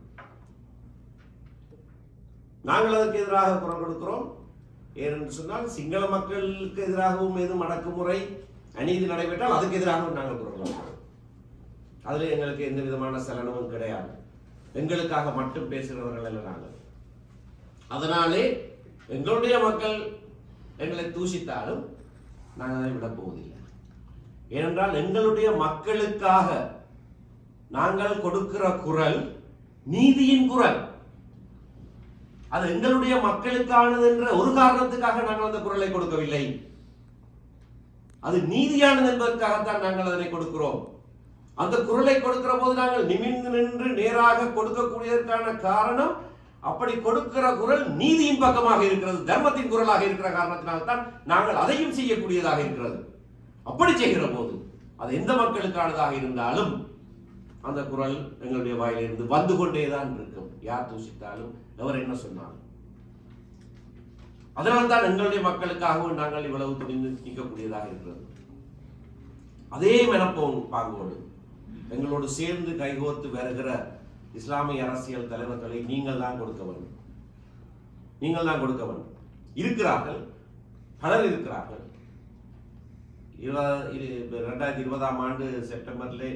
நாங்கள் அதற்கு எதிராக குரல் கொடுக்கிறோம். ஏனென்று சொன்னால் சிங்கள மக்களுக்கு எதிராகவும் எதுவும் அடக்குமுறை அநீதி நடைபெற்றால் அதுக்கு எதிராகவும் நாங்கள் குரல் கொடுக்கிறோம். அதில் எங்களுக்கு எந்த விதமான சலனமும் கிடையாது. எங்களுக்காக மட்டும் பேசுகிறவர்கள் அல்ல நாங்கள். அதனாலே எங்களுடைய மக்கள் எங்களை தூஷித்தாலும் நாங்கள் அதை விட போவதில்லை. ஏனென்றால் எங்களுடைய மக்களுக்காக நாங்கள் கொடுக்கிற குரல் நீதியின் குரல். அது எங்களுடைய மக்களுக்கானது என்ற ஒரு காரணத்துக்காக நாங்கள் அந்த குரலை கொடுக்கவில்லை. அது நீதியானது என்பதற்காகத்தான் நாங்கள் அதனை கொடுக்கிறோம். அந்த குரலை கொடுக்கிற போது நாங்கள் நிமிர்ந்து நின்று நேராக கொடுக்கக்கூடியதற்கான காரணம், அப்படி கொடுக்கிற குரல் நீதியின் பக்கமாக இருக்கிறது, தர்மத்தின் குரலாக இருக்கிற காரணத்தினால்தான் நாங்கள் அதையும் செய்யக்கூடியதாக இருக்கிறது. அப்படி செய்கிற போது அது எந்த மக்களுக்கானதாக இருந்தாலும் அந்த குரல் எங்களுடைய வாயிலிருந்து வந்து கொண்டேதான் இருக்கும். யார் தூசித்தாலும் எவர் என்ன சொன்னாலும். அதனால்தான் எங்களுடைய மக்களுக்காகவும் நாங்கள் இவ்வளவு துணிந்து நிற்கக்கூடியதாக இருக்கிறது. அதே மனப்போம் பாங்கோடு எங்களோடு சேர்ந்து கைகோர்த்து வருகிற இஸ்லாமிய அரசியல் தலைவர்களை நீங்கள் தான் கொடுக்க வேண்டும். நீங்கள் தான் கொடுக்க வேண்டும். இருக்கிறார்கள், பலர் இருக்கிறார்கள். இரண்டாயிரத்தி இருபதாம் ஆண்டு செப்டம்பர்லே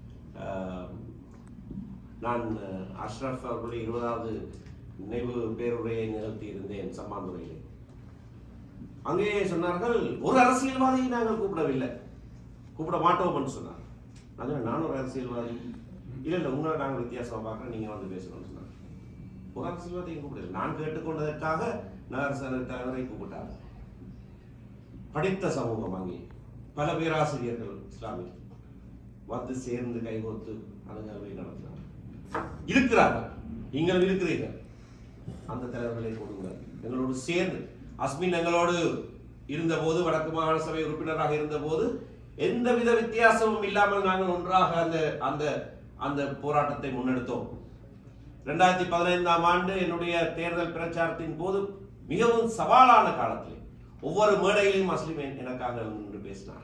நான் அஷ்ரஃப் அவர்களுடைய இருபதாவது நினைவு பேருரையை நிகழ்த்தி இருந்தேன் சம்மாந்துறையிலே. அங்கே சொன்னார்கள், ஒரு அரசியல்வாதியை நாங்கள் கூப்பிடவில்லை, கூப்பிட மாட்டோம் என்று சொன்னார். நான் ஒரு அரசியல்வாதி இல்லை இல்லை உங்களை நாங்கள் வித்தியாசமாக பார்க்குறேன், நீங்கள் வந்து பேசணும்னு சொன்னாங்க. ஒரு அரசியல்வாதியை கூப்பிடல. நான் கேட்டுக்கொண்டதற்காக நகர தலைவரை கூப்பிட்டார். படித்த சமூகம் அங்கே பல பேராசிரியர்கள் இஸ்லாமிய வந்து சேர்ந்து கைகோர்த்து அணுகலை நடத்தினார். இருக்கிறார்கள், நீங்களும் இருக்கிறீர்கள். அந்த தலைவர்களை கொடுங்கள் எங்களோடு சேர்ந்து. அஸ்மின் எங்களோடு இருந்த போது, வடக்கு மாகாண சபை உறுப்பினராக இருந்த போது எந்தவித வித்தியாசமும் இல்லாமல் நாங்கள் ஒன்றாக அந்த அந்த அந்த போராட்டத்தை முன்னெடுத்தோம். இரண்டாயிரத்தி பதினைந்தாம் ஆண்டு என்னுடைய தேர்தல் பிரச்சாரத்தின் போது மிகவும் சவாலான காலத்தில் ஒவ்வொரு மேடையிலும் அஸ்லிம் எனக்காக நின்று பேசினார்.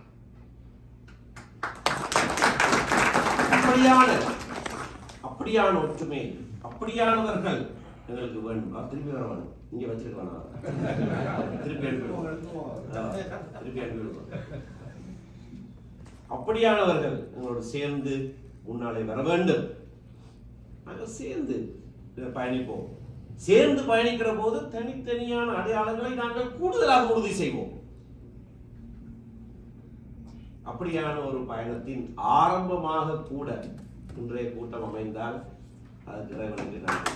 அப்படியான அப்படியான ஒற்றுமை, அப்படியானவர்கள் எங்களுக்கு வேண்டும், அவர் திருப்பி வர வேணும், இங்கே வச்சிருக்க வேணாம், திருப்பி அனுப்பிடுவோம், திருப்பி அனுப்பிடுவோம். அப்படியானவர்கள் எங்களோடு சேர்ந்து முன்னாலே வர வேண்டும். நாங்கள் சேர்ந்து பயணிப்போம். சேர்ந்து பயணிக்கிற போது தனித்தனியான அடையாளங்களை நாங்கள் கூடுதலாக உறுதி செய்வோம். அப்படியான ஒரு பயணத்தின் ஆரம்பமாக கூட இன்றைய கூட்டம் அமைந்தால் அது இறைவனுக்கு நன்றி.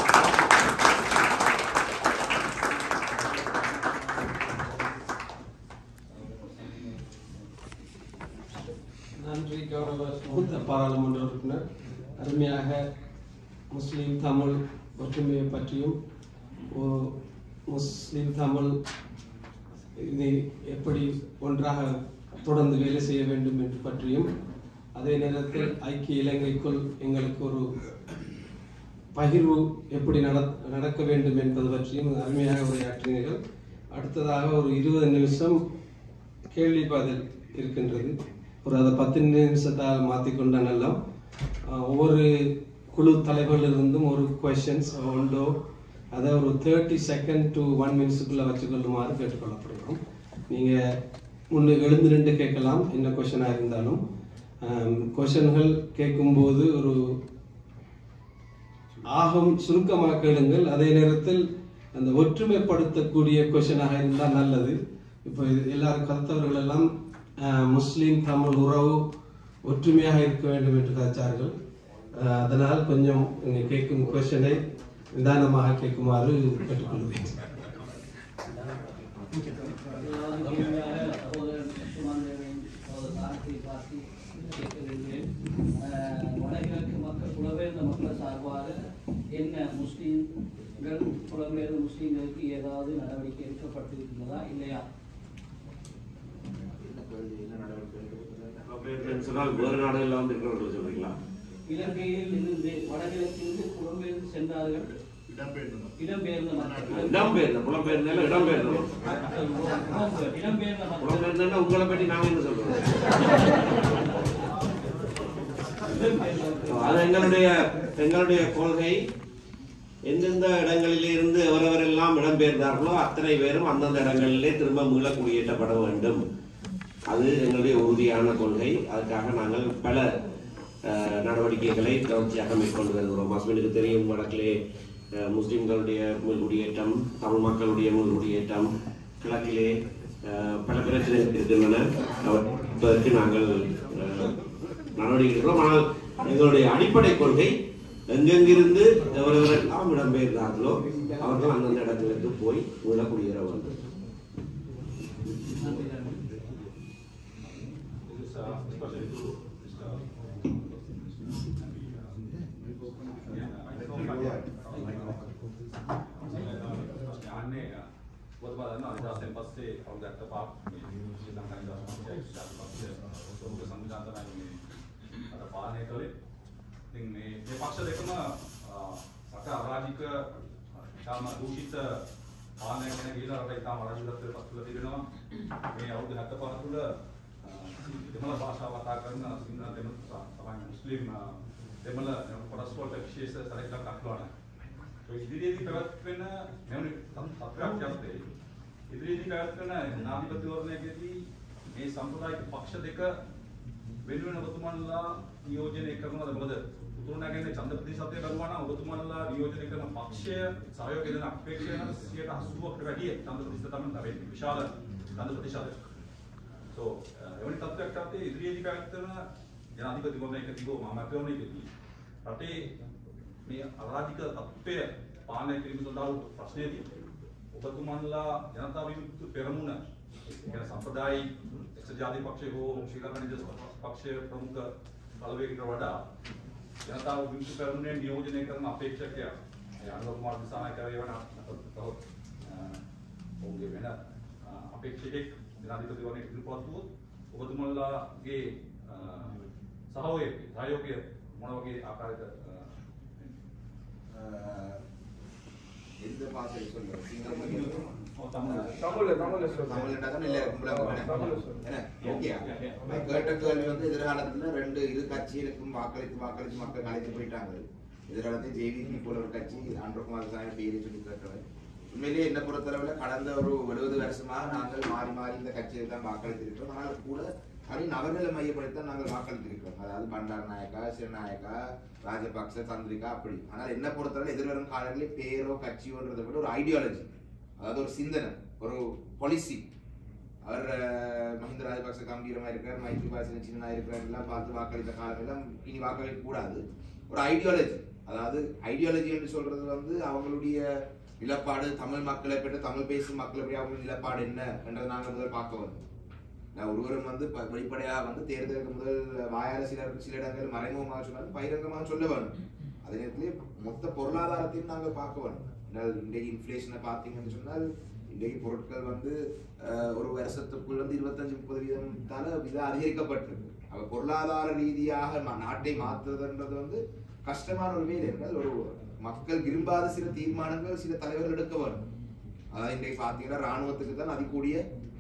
நன்றி கௌரவ மூத்த பாராளுமன்ற உறுப்பினர். அருமையாக முஸ்லீம் தமிழ் ஒற்றுமையை பற்றியும் முஸ்லீம் தமிழ் இது எப்படி ஒன்றாக தொடர்ந்து வேலை செய்ய வேண்டும் என்று பற்றியும், அதே நேரத்தில் ஐக்கிய இலங்கைக்குள் எங்களுக்கு ஒரு பகிர்வு எப்படி நடக்க வேண்டும் என்பது பற்றியும் அருமையாக உரையாற்றினீர்கள். அடுத்ததாக ஒரு இருபது நிமிஷம் கேள்வி பதில் இருக்கின்றது. ஒரு அதை பத்து நிமிஷத்தால் மாற்றிக்கொண்ட நல்லம். ஒவ்வொரு குழு தலைவர்களிருந்தும் ஒரு கொஸ்டின்ஸ் உண்டோ அதை ஒரு தேர்ட்டி செகண்ட் டு ஒன் மினிட்ஸுக்குள்ளே வச்சுக்கொள்ளுமாறு கேட்டுக்கொள்ளப்படுகிறோம். நீங்கள் முன்னே எழுந்து நின்று கேட்கலாம், என்ன கொஷனாக இருந்தாலும். கொஷன்கள் கேட்கும்போது ஒரு ஆகம் சுருக்கமாக கேளுங்கள். அதே நேரத்தில் அந்த ஒற்றுமைப்படுத்தக்கூடிய கொஷனாக இருந்தால் நல்லது. இப்போ எல்லாரும் கருத்தவர்கள் எல்லாம் முஸ்லீம் தமிழ் உறவு ஒற்றுமையாக இருக்க வேண்டும் என்று கதைச்சார்கள். அதனால் கொஞ்சம் நீங்கள் கேட்கும் கொஷனை நிதானமாக கேட்குமாறு கேட்டுக்கொள்வேன். வடகிழக்கு மக்கள் புலம்பெயர்ந்த மக்கள் சார்பாக என்ன முஸ்லீம்கள் புலம்பெயர்ந்த முஸ்லீம்களுக்கு ஏதாவது நடவடிக்கை எடுக்கப்பட்டிருக்கிறதா இல்லையா? வேறு நாடுகளில் வந்து இருக்கிறவர்கள் சொல்றீங்களா? இலங்கையில் இருந்து வடகிழக்கிலிருந்து புலம்பெயர்ந்து சென்றார்கள். இடம்பெயர்ந்த இடம்பெயர்ந்த புலம்பெயர்ந்த இடம்பெயர்ந்த இடம்பெயர்ந்த புலம்பெயர்ந்த உங்களை பற்றி நாங்க என்ன சொல்றோம்? அது எங்களுடைய எங்களுடைய கொள்கை. எந்தெந்த இடங்களிலே இருந்து எவரெவரெல்லாம் இடம்பெயர்ந்தார்களோ அத்தனை பேரும் அந்தந்த இடங்களிலே திரும்ப மீள குடியேற்றப்பட வேண்டும். அது எங்களுடைய உறுதியான கொள்கை. அதுக்காக நாங்கள் பல நடவடிக்கைகளை தொடர்ச்சியாக மேற்கொண்டு வருகிறோம். ஹஸ்பண்டுக்கு தெரியும், வடக்கிலே முஸ்லிம்களுடைய மீள்குடியேற்றம், தமிழ் மக்களுடைய மீள்குடியேற்றம், கிழக்கிலே பல பிரச்சனைகள் இருக்கின்றன. அவற்றுக்கு நாங்கள் நடவடிக்கை எடுக்கிறோம். ஆனால் எங்களுடைய அடிப்படை கொள்கை எங்கெங்கிருந்து எவரெவரெல்லாம் இடம்பெயர்ந்தார்களோ அவர்கள் அந்தந்த இடங்களுக்கு போய் மீள குடியேற வேண்டும். මේ පක්ෂ දෙකම රට අරාජික ඉතාම දූෂිත පාලනය ගැන කියලා රට ඉතාම අරාජිකත්වයට පත් වෙලා තිබෙනවා. මේ අවුරුදු හැත්තපහ තුළ දෙමළ භාෂාව කතා කරන සිංහල දෙමළ තමයි මුස්ලිම් දෙමළ කොටස් වලට විශේෂ සැලකිල්ලක් දක්වනවා. ඒ ඉදිරියේදී පැවැත්වෙන මෙවැනි තත්ත්වයක් යටතේ ඉදිරියේදී පැවැත්වෙන නාමිකත්වවරණයකදී මේ සම්ප්‍රදායික පක්ෂ දෙක වෙනුවෙන ඔබතුමන්ලා නියෝජනය කරනවද? මොකද උතුරුනගරයේ ඡන්ද ප්‍රතිශතය බලනවා නම් ඔබතුමන්ලා නියෝජනය කරන පක්ෂය සහයෝගය දෙන අපේක්ෂා කරන සියයට අසූවකට වැඩි ඡන්ද ප්‍රතිශත තමයි ලැබෙන්නේ. විශාල ඡන්ද ප්‍රතිශතයක්. So එවැනි තත්ත්වයක් යටතේ ඉදිරියේදී පැවැත්වෙන ජනාධිපතිවරණයකදී හෝ මහමැතිවරණයකදී රටේ මේ අරාජික තත්ත්වය පාලනය කිරීම සඳහා ප්‍රශ්නයේදී ඔබතුමන්ලා ජනතා විමුක්ති පෙරමුණ කියන සම්ප්‍රදායික එක්සත් ජාතික පක්ෂය හෝ ශ්‍රී ලංකා නිදහස් පක්ෂය ප්‍රමුඛ බලවේගයකට වඩා ජනතා විමුක්ති පෙරමුණේ නියෝජනය කරන අපේක්ෂකයා ඒ අනුර කුමාර දිසානායකගේ වෙන ඔවුන්ගේ වෙන අපේක්ෂකෙක් ජනාධිපතිවරණය ඉදිරිපත් වුවොත් ඔබතුමන්ලාගේ සහෝදරය සහයෝගය මොන වගේ ආකාරයක எந்த பாசையில் சொல்லுங்க? கேட்ட கேள்வி வந்து எதிர்காலத்துல ரெண்டு இரு கட்சிகளுக்கும் வாக்களித்து வாக்களித்து மக்கள் அழைத்து போயிட்டாங்க. எதிர்காலத்தில் ஜேவிபி போல ஒரு கட்சி அன்றகுமார் சாமி பேரை சொல்லி கேட்டவர். உண்மையிலேயே என்ன பொறுத்தளவில் கடந்த ஒரு எழுபது வருஷமாக நாங்கள் மாறி மாறி இந்த கட்சியை தான் வாக்களித்திருக்கிறோம். ஆனால் கூட தனி நபர்களை மையப்படுத்தி நாங்கள் வாக்களித்திருக்கிறோம். அதாவது பண்டார் நாயக்கா, சிறநாயக்கா, ராஜபக்ச, சந்திரிகா அப்படி. ஆனால் என்ன பொறுத்தவரை எதிர்வரும் காலங்களில் பேரோ கட்சியோன்றதை விட ஒரு ஐடியாலஜி, அதாவது ஒரு சிந்தனை, ஒரு பாலிசி. அவர் மஹிந்த ராஜபக்ச கம்பீரமா இருக்கிறார், மைத்ரிபால சின்ன இருக்கிறார் எல்லாம் பார்த்து வாக்களித்த காலம் எல்லாம் இனி வாக்களிக்க கூடாது. ஒரு ஐடியாலஜி, அதாவது ஐடியாலஜி என்று சொல்றது வந்து அவங்களுடைய நிலப்பாடு, தமிழ் மக்களை பெற்ற தமிழ் பேசும் மக்களை பற்றி அவங்க நிலப்பாடு என்ன என்றதை நாங்கள் முதல் பார்க்க வந்தோம். நான் ஒருவரும் வந்து வெளிப்படையாக வந்து தேர்தலுக்கு முதல் வாயால சில சில இடங்கள் மறைமுகமாக சொன்னாலும் பகிரங்கமாக சொல்ல வேணும். அதே நேரத்திலே மொத்த பொருளாதாரத்தையும் நாங்கள் பார்க்க வேணும். இன்றைக்கு இன்ஃபிளேஷனை பார்த்தீங்கன்னு சொன்னால் இன்றைக்கு பொருட்கள் வந்து ஒரு வருஷத்துக்குள் வந்து இருபத்தஞ்சு முப்பது வீதத்தால வித அதிகரிக்கப்பட்டிருக்கு. அப்ப பொருளாதார ரீதியாக நாட்டை மாற்றுறதுன்றது வந்து கஷ்டமான ஒரு வேலை. என்றால் ஒரு மக்கள் விரும்பாத சில தீர்மானங்கள் சில தலைவர்கள் எடுக்க வேணும். அதாவது இன்றைக்கு பார்த்தீங்கன்னா ராணுவத்துக்கு தான் அதிகூடிய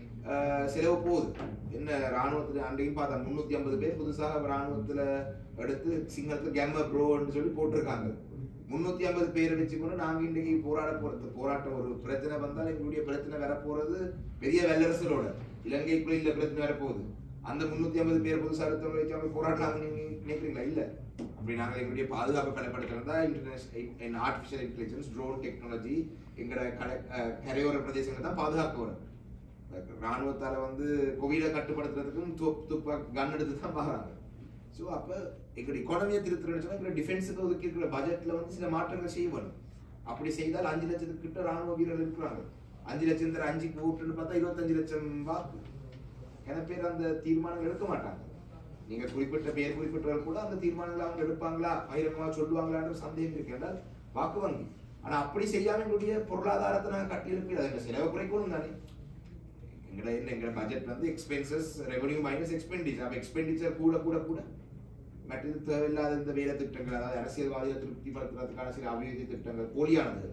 செலவு போகுது. என்ன ராணுவத்துல அன்றையும் பார்த்தா முன்னூத்தி ஐம்பது பேர் புதுசாக ராணுவத்துல எடுத்து சிங்களத்துல கேம ப்ரோன்னு சொல்லி போட்டிருக்காங்க. முன்னூத்தி ஐம்பது பேர் வச்சுக்கொண்டு நாங்க இன்றைக்கு போராட போறது போராட்டம் ஒரு பிரச்சனை வந்தால் எங்களுடைய பிரச்சனை வரப்போறது பெரிய வல்லரசுகளோட இலங்கைக்குள்ள இல்ல பிரச்சனை வரப்போகுது. அந்த முன்னூத்தி ஐம்பது பேர் புதுசாக எடுத்தவங்க வச்சு அவங்க போராடலாம் நீங்க நினைக்கிறீங்களா? இல்ல. அப்படி நாங்கள் எங்களுடைய பாதுகாப்பு கலைப்படுத்துறதா international artificial intelligence, drone technology எங்களோட கடை கரையோர பிரதேசங்களை தான் பாதுகாக்க வரும். ராணுவத்தால வந்து கோவிட கட்டுப்படுத்துறதுக்கும் துப்பா கன் எடுத்து தான் பாக்குறாங்க. ஸோ அப்போ எங்களுடைய எக்கானமியை திருத்துறதுன்னு எங்களுடைய டிஃபென்ஸுக்கு ஒதுக்கி இருக்கிற பட்ஜெட்ல வந்து சில மாற்றங்கள் செய்யணும். அப்படி செய்தால் அஞ்சு லட்சத்துக்கு கிட்ட ராணுவ வீரர்கள் இருக்கிறாங்க. அஞ்சு லட்சம் தர அஞ்சு ஓட்டுன்னு பார்த்தா இருபத்தஞ்சு லட்சம் வாக்கு. என பேர் அந்த தீர்மானங்கள் எடுக்க மாட்டாங்க. நீங்க குறிப்பிட்ட பேர் குறிப்பிட்டவர்கள் கூட அந்த தீர்மானங்களை அவங்க எடுப்பாங்களா, பகிரங்கமா சொல்லுவாங்களான்ற சந்தேகம் இருக்கு. என்றால் வாக்கு வங்கி. ஆனா அப்படி செய்யாம எங்களுடைய பொருளாதாரத்தை நாங்கள் கட்டி எழுப்பி அதை செலவு குறைக்கணும் தானே. எங்களை எங்களோட பட்ஜெட் வந்து எக்ஸ்பென்சஸ் ரெவன்யூ மைனஸ் எக்ஸ்பெண்டிச்சர். அப்ப எக்ஸ்பெண்டிச்சர் கூட கூட கூட மற்றது தேவையில்லாத இந்த வேலை திட்டங்கள், அதாவது அரசியல்வாதிகளை திருப்திப்படுத்துறதுக்கான சில அபிவிருத்தி திட்டங்கள் போலியானது.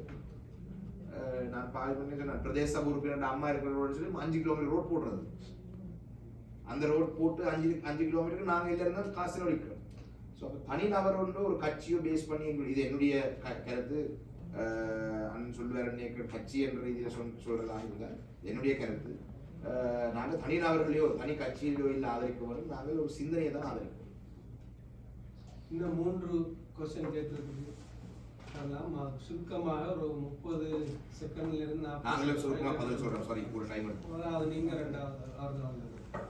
நான் பாதி பண்ணி சொன்னேன், பிரதேச உறுப்பினர் அம்மா இருக்கிற ரோடு சொல்லி அஞ்சு கிலோமீட்டர் ரோட் போடுறது. அந்த ரோட் போட்டு அஞ்சு அஞ்சு கிலோமீட்டருக்கு நாங்கள் இல்லை இருந்தால் காசு செலவழிக்கிறோம். ஸோ அப்போ தனிநபர் ஒன்று ஒரு கட்சியோ பேஸ் பண்ணி எங்களுக்கு இது என்னுடைய கருத்து. அண்ணன் சொல்லுவார் கட்சி என்ற ரீதியில் சொல் சொல்றதாக இருந்தால் என்னுடைய கருத்து. நாங்கள் தனிநபர்களையோ தனி கட்சியிலோ இல்லை ஆதரிக்க வரும். நாங்கள் ஒரு சிந்தனையை தான் ஆதரிப்போம். இன்னும் மூன்று கொஸ்டின் கேட்டிருக்கு. அதெல்லாம் சுருக்கமாக ஒரு முப்பது செகண்ட்ல இருந்து நாங்களும் சுருக்கமாக பதில் சொல்றோம். சாரி, ஒரு டைம் எடுத்து அது நீங்க ரெண்டாவது ஆறுதல்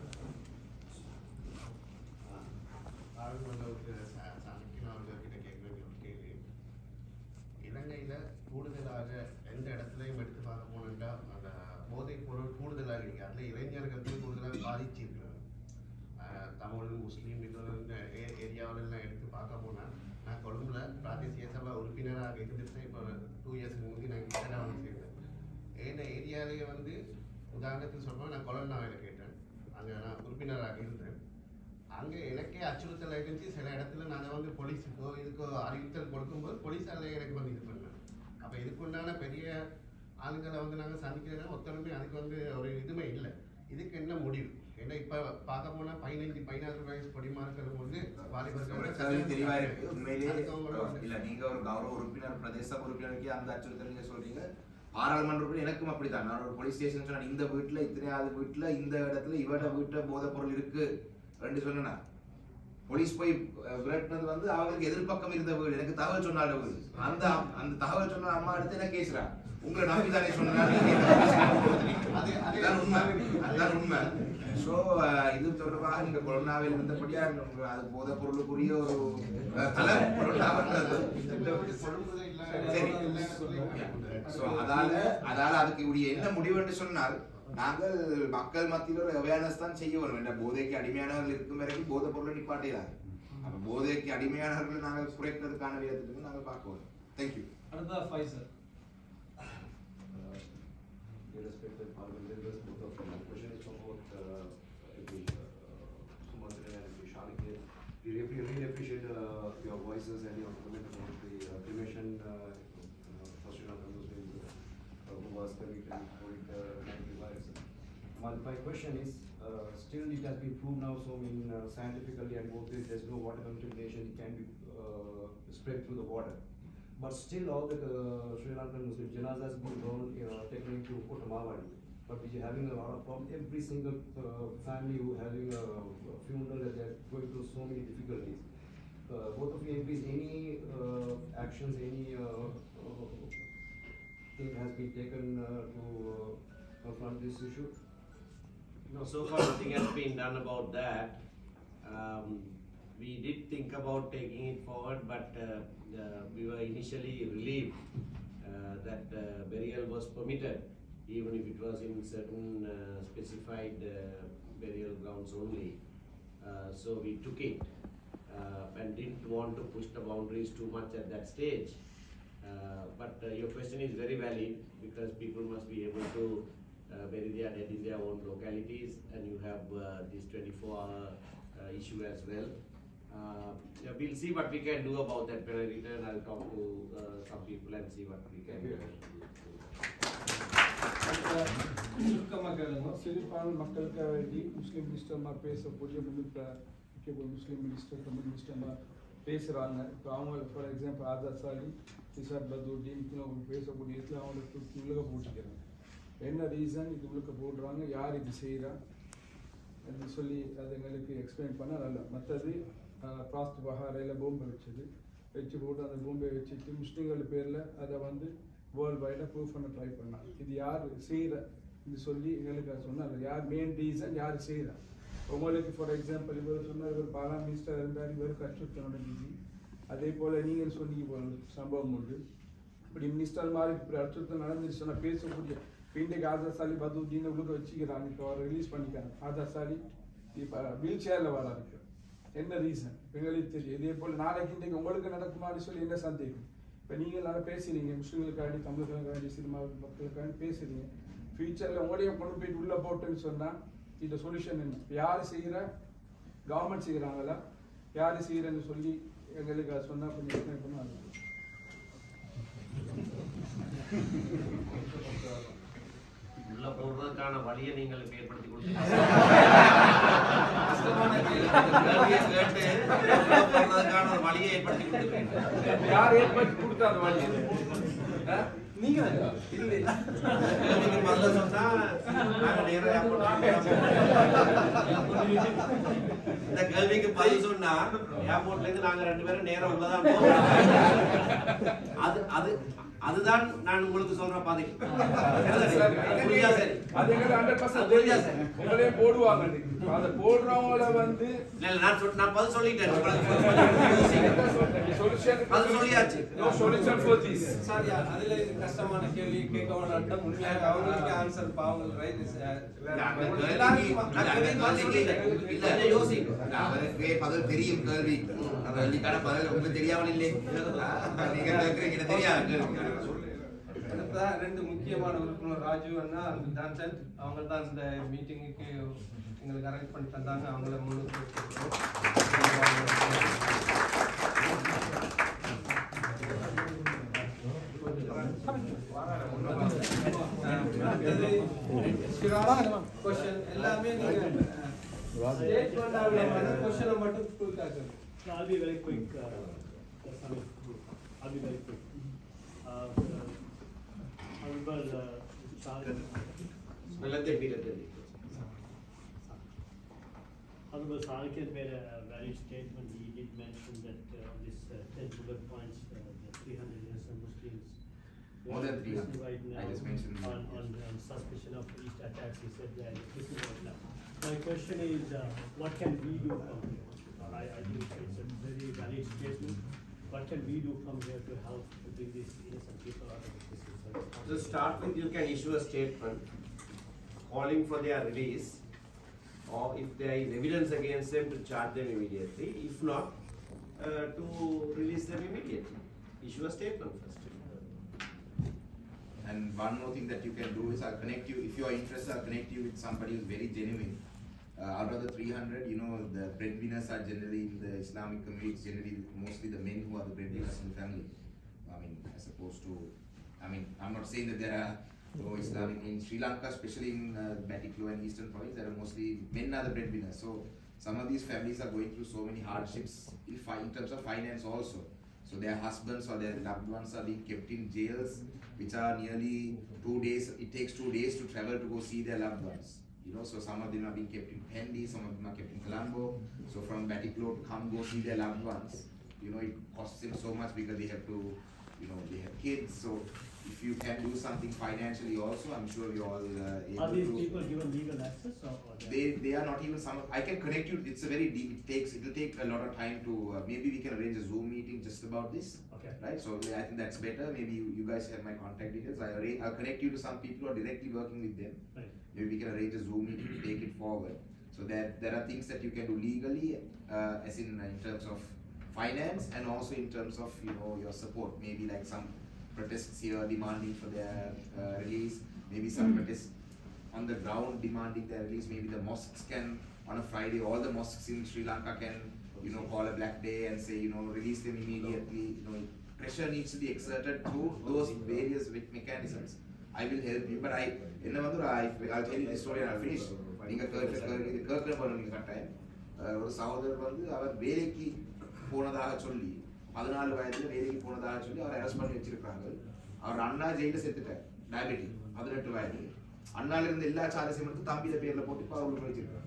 இலங்கையில கூடுதலாக எந்த இடத்துலையும் எடுத்து பார்க்க போனோம்னா அந்த போதைப் பொருள் கூடுதலாக இருக்கு. அதில் இளைஞர்களுக்கு கூடுதலாக பாதிச்சிருக்கிறாங்க. தமிழ் முஸ்லீம் இந்த ஏரியாவிலாம் எடுத்து பார்க்க போனால் நான் கொழும்புல பிராதேசிய சபா உறுப்பினராக இருந்துட்டு இப்போ டூ இயர்ஸ்க்கு முந்தி நான் கிட்டா வந்து சேர்ந்தேன். ஏன்னா ஏரியாலேயே வந்து உதாரணத்துக்கு சொல்கிறோம், நான் கொலன்னாவையில் கேட்டேன். அங்கே நான் உறுப்பினராக இருந்தேன். அங்கே எனக்கே அச்சுறுத்தல் இருந்துச்சு. சில இடத்துல நான் வந்து போலீஸுக்கோ இதுக்கோ அறிவித்தல் கொடுக்கும்போது போலீஸால எனக்கு வந்து இது பண்ணேன். அப்போ இதுக்குண்டான பெரிய ஆளுங்களை வந்து நாங்கள் சந்திக்கிறதுனா ஒத்தருமே அதுக்கு வந்து ஒரு இதுவுமே இல்லை. இதுக்கு என்ன முடிவு? ஏன்னா இப்போ பார்க்க போனால் பதினஞ்சு பதினாறு வயசு பொடிமார்கள் வந்து வாலிபர்கள் தெளிவா இருக்கு. உண்மையிலேயே இல்லை, நீங்க ஒரு கௌரவ உறுப்பினர் பிரதேச உறுப்பினருக்கு அந்த அச்சுறுத்தல் நீங்க சொல்றீங்க. பாராளுமன்ற உறுப்பினர் எனக்கும் அப்படித்தான். நான் ஒரு போலீஸ் ஸ்டேஷன் சொன்னேன், இந்த வீட்டுல இத்தனையாவது வீட்டுல இந்த இடத்துல இவட வீட்டுல போதைப் பொருள் இருக்கு ரெண்டு சொன்னா போலீஸ் போய் விரட்டினது வந்து அவங்களுக்கு எதிர்பக்கம் இருந்த வீடு. எனக்கு தகவல் சொன்னாரு அந்த அந்த தகவல் சொன்ன அம்மா எடுத்து என்ன கேசுறா, உங்களை நம்பிதானே சொன்னா அதுதான் உண்மை. அதுதான் உண்மை. ஸோ இது தொடர்பாக நீங்க கொரோனாவில் இருந்தபடியா அது போதைப் பொருளுக்குரிய ஒரு தளம் சரி. ஸோ அதால அதால அதுக்கு உடைய என்ன முடிவுன்னு சொன்னால் நாங்கள் மக்கள் மத்தியில் ஒரு அவேர்னஸ் தான் செய்ய வரும். என்ன போதைக்கு அடிமையானவர்கள் இருக்கும் வரைக்கும் போதைப் பொருளை நிப்பாட்டிடாது. அப்ப போதைக்கு அடிமையானவர்களை நாங்கள் குறைக்கிறதுக்கான விதத்துக்கு நாங்கள் பார்க்க வரும். தேங்க்யூ. அடுத்தா Faisal. We really, really appreciate uh, your voices and your comment about the uh, cremation uh, for Sri Lankan Muslims uh, who was convicted in COVID nineteen virus. My, my question is, uh, still it has been proved now, so I mean uh, scientifically and both ways, there's no water contamination can be uh, spread through the water. But still, all the uh, Sri Lankan Muslim janazas has been gone, you know, taken to Kota Mawadi. But we are having a lot of problems. Every single uh, family who having a, a funeral, and they're going through so many difficulties. Uh, both of you M Ps, any uh, actions, any uh, uh, thing has been taken uh, to uh, confront this issue? No, so far nothing has been done about that. Um, we did think about taking it forward, but uh, uh, we were initially relieved uh, that uh, burial was permitted, even if it was in certain uh, specified uh, burial grounds only. Uh, so we took it uh, and didn't want to push the boundaries too much at that stage. Uh, but uh, your question is very valid, because people must be able to uh, bury their dead in their own localities, and you have uh, this twenty-four hour uh, issue as well. Uh, yeah, we'll see what we can do about that. When I return, I'll talk to uh, some people and see what we can do. சிறுபான்மை மக்களுக்காக வேண்டி முஸ்லீம் மினிஸ்டர்மா பேசக்கூடிய முக்கிய முஸ்லீம் minister Tamil மினிஸ்டர்மா பேசுகிறாங்க. இப்போ அவங்க for example ஆதார் சாலி நிசார் பதூர்தீன் அவங்க பேசக்கூடிய இடத்துல அவங்களுக்கு உள்ளக போட்டிக்கிறாங்க. என்ன ரீசன் இது உள்ளக போடுறாங்க, யார் இது செய்கிறா என்று சொல்லி அது எங்களுக்கு எக்ஸ்பிளைன் பண்ண நல்லா. மற்றது பாஸ்ட் பஹாரையில் பூம்பை வச்சது வச்சு போட்டு அந்த பூம்பை வச்சுட்டு முஸ்லீம்கள் பேரில் அதை வந்து வேர்ல்டு வைடாக ப்ரூவ் பண்ண ட்ரை பண்ணாங்க. இது யார் செய்கிற இது சொல்லி எங்களுக்கு சொன்னார். யார் மெயின் ரீசன் யார் செய்கிறா. உங்களுக்கு ஃபார் எக்ஸாம்பிள் இவர் சொன்னார், இவர் பாலாம் மினிஸ்டர் இருந்தார், இவருக்கு அச்சுறுத்தல் நடந்துச்சு. அதே போல் நீங்கள் சொன்னீங்க போல சம்பவம் உண்டு. இப்படி மினிஸ்டர் மாதிரி இப்படி அச்சுறுத்தல் நடந்துச்சு சொன்னால் பேசக்கூடிய இப்போ இன்றைக்கு ஆதார் சாலி பதூதீன் உள்ள வச்சுக்கிறாங்க. இப்போ அவரை ரிலீஸ் பண்ணிக்கிறாங்க. ஆதார் சாலி இப்போ வீல் சேரில் வர இருக்கு. என்ன ரீசன் எங்களுக்கு தெரியும். இதே போல் நாளைக்கு இன்றைக்கு உங்களுக்கு நடக்குமான்னு சொல்லி என்ன சந்தேகம். இப்போ நீங்கள் நல்லா பேசுகிறீங்க, முஸ்லீம்களுக்காண்டி தமிழர்களுக்காண்டி சினிமா மக்களுக்காண்டி பேசுகிறீங்க. ஃபியூச்சரில் உங்களையும் கொண்டு போயிட்டு உள்ளே போட்டுன்னு சொன்னால் இந்த சொல்யூஷன் என்ன? இப்போ யார் செய்கிற, கவர்மெண்ட் செய்கிறாங்களா, யார் செய்கிறேன்னு சொல்லி எங்களுக்கு அதை சொன்னால் கொஞ்சம் எக்ஸ்பிளைன் பண்ணுவாங்க. உள்ள போடுறதுக்கான வழியை நீங்கள் ஏற்படுத்தி கொடுத்து வழியை ஏற்படுத்தி கொடுத்துருக்கீங்க. யார் ஏற்படுத்தி கொடுத்தா அந்த வழியை? நீங்க முதல்ல சொன்னா நாங்க நேரா இந்த கேள்விக்கு பதில் சொன்னா ஏர்போர்ட்ல இருந்து நாங்க ரெண்டு பேரும் நேரம் உள்ளதான் போவோம். அது அது அதுதான் நான் உங்களுக்கு சொல்ற பாதை. உங்களே போடுவாங்க. அதை போடுறவங்கள வந்து நான் பதில் சொல்லிட்டேன். பதில் சொல்லியாச்சு. அதுல இது கஷ்டமான கேள்வி கேட்க வேண்டாம். உண்மையாக அவங்களுக்கு ஆன்சர் பாவங்கள் ரைட். பதில் தெரியும் கேள்வி கேள்விக்கான பதில் உங்களுக்கு தெரியாமல் இல்லை. நீங்க தெரியாது. ரெண்டு முக்கியமான உறுப்பினர் ராஜு அண்ணா டான்சன் அவங்க தான் இந்த மீட்டிங்குக்கு எங்களுக்கு அரேஞ்ச் பண்ணி தந்தாங்க. அவங்கள முன்னுக்கு எல்லாமே நீங்க கொஸ்டினை மட்டும் கொடுத்தாங்க. I'll be very quick. Uh, I'll be very quick. Uh, Honorable uh, Honorable Sarkar made a valid statement. He did mention that uh, on this uh, ten bullet points, uh, the three hundred innocent Muslims more than three hundred right now I just mentioned on, on, on suspicion of East attacks. He said that this is right now. My question is, uh, what can we do from here? Uh, I, I think it's a very valid statement. What can we do from here to help to bring these innocent people out of this situation? To start with, you can issue a statement calling for their release, or if there is evidence against them, to charge them immediately. If not, uh, to release them immediately. Issue a statement first. And one more thing that you can do is I'll connect you, if you are interested, I'll connect you with somebody who's very genuine. Uh, out of the three hundred, you know, the breadwinners are generally in the Islamic communities, generally mostly the men who are the breadwinners in the family. I mean, as opposed to, I mean, I'm not saying that there are no Islamic, in Sri Lanka, especially in uh, Batticaloa and Eastern Province, there are mostly men are the breadwinners. So some of these families are going through so many hardships in, fi in terms of finance also. So their husbands or their loved ones are being kept in jails, which are nearly two days. It takes two days to travel to go see their loved ones. You know, so some of them are being kept in Pendi, some of them are kept in Colombo. So from Batiklo to come go see their loved ones, you know, it costs them so much because they have to, you know, they have kids. So if you can do something financially also, I'm sure you all uh, able Are these to. people given legal access or? or They they are not even some. I can connect you. It's a very deep. It takes. It will take a lot of time to. Uh, maybe we can arrange a Zoom meeting just about this. Okay. Right. So I think that's better. Maybe you, you guys have my contact details. I arrange, I'll connect you to some people who are directly working with them. Right. Maybe we can arrange a Zoom meeting to take it forward. So that there are things that you can do legally, uh, as in uh, in terms of finance and also in terms of you know your support. Maybe like some protests here demanding for their uh, release. Maybe some mm. protests on the ground demanding their release. Maybe the mosques can, on a Friday, all the mosques in Sri Lanka can, you know, call a black day and say, you know, release them immediately. You know, pressure needs to be exerted through those various mechanisms. I will help you, but I, in the I, I'll tell you the story and I'll finish. நீங்க கேட்கிற பண்ணுங்க கட்டாயம் ஒரு சகோதரர் வந்து அவர் வேலைக்கு போனதாக சொல்லி பதினாலு வயதுல வேலைக்கு போனதாக சொல்லி அவர் அரெஸ்ட் பண்ணி வச்சிருக்காங்க. அவர் அண்ணா ஜெயில செத்துட்டார், டயபெட்டிக், பதினெட்டு வயது. அண்ணால இருந்து எல்லா சார்ஜஸையும் எடுத்து தம்பியில பேர்ல போட்டு இப்போ அவருக்கு வச்சிருக்காங்க.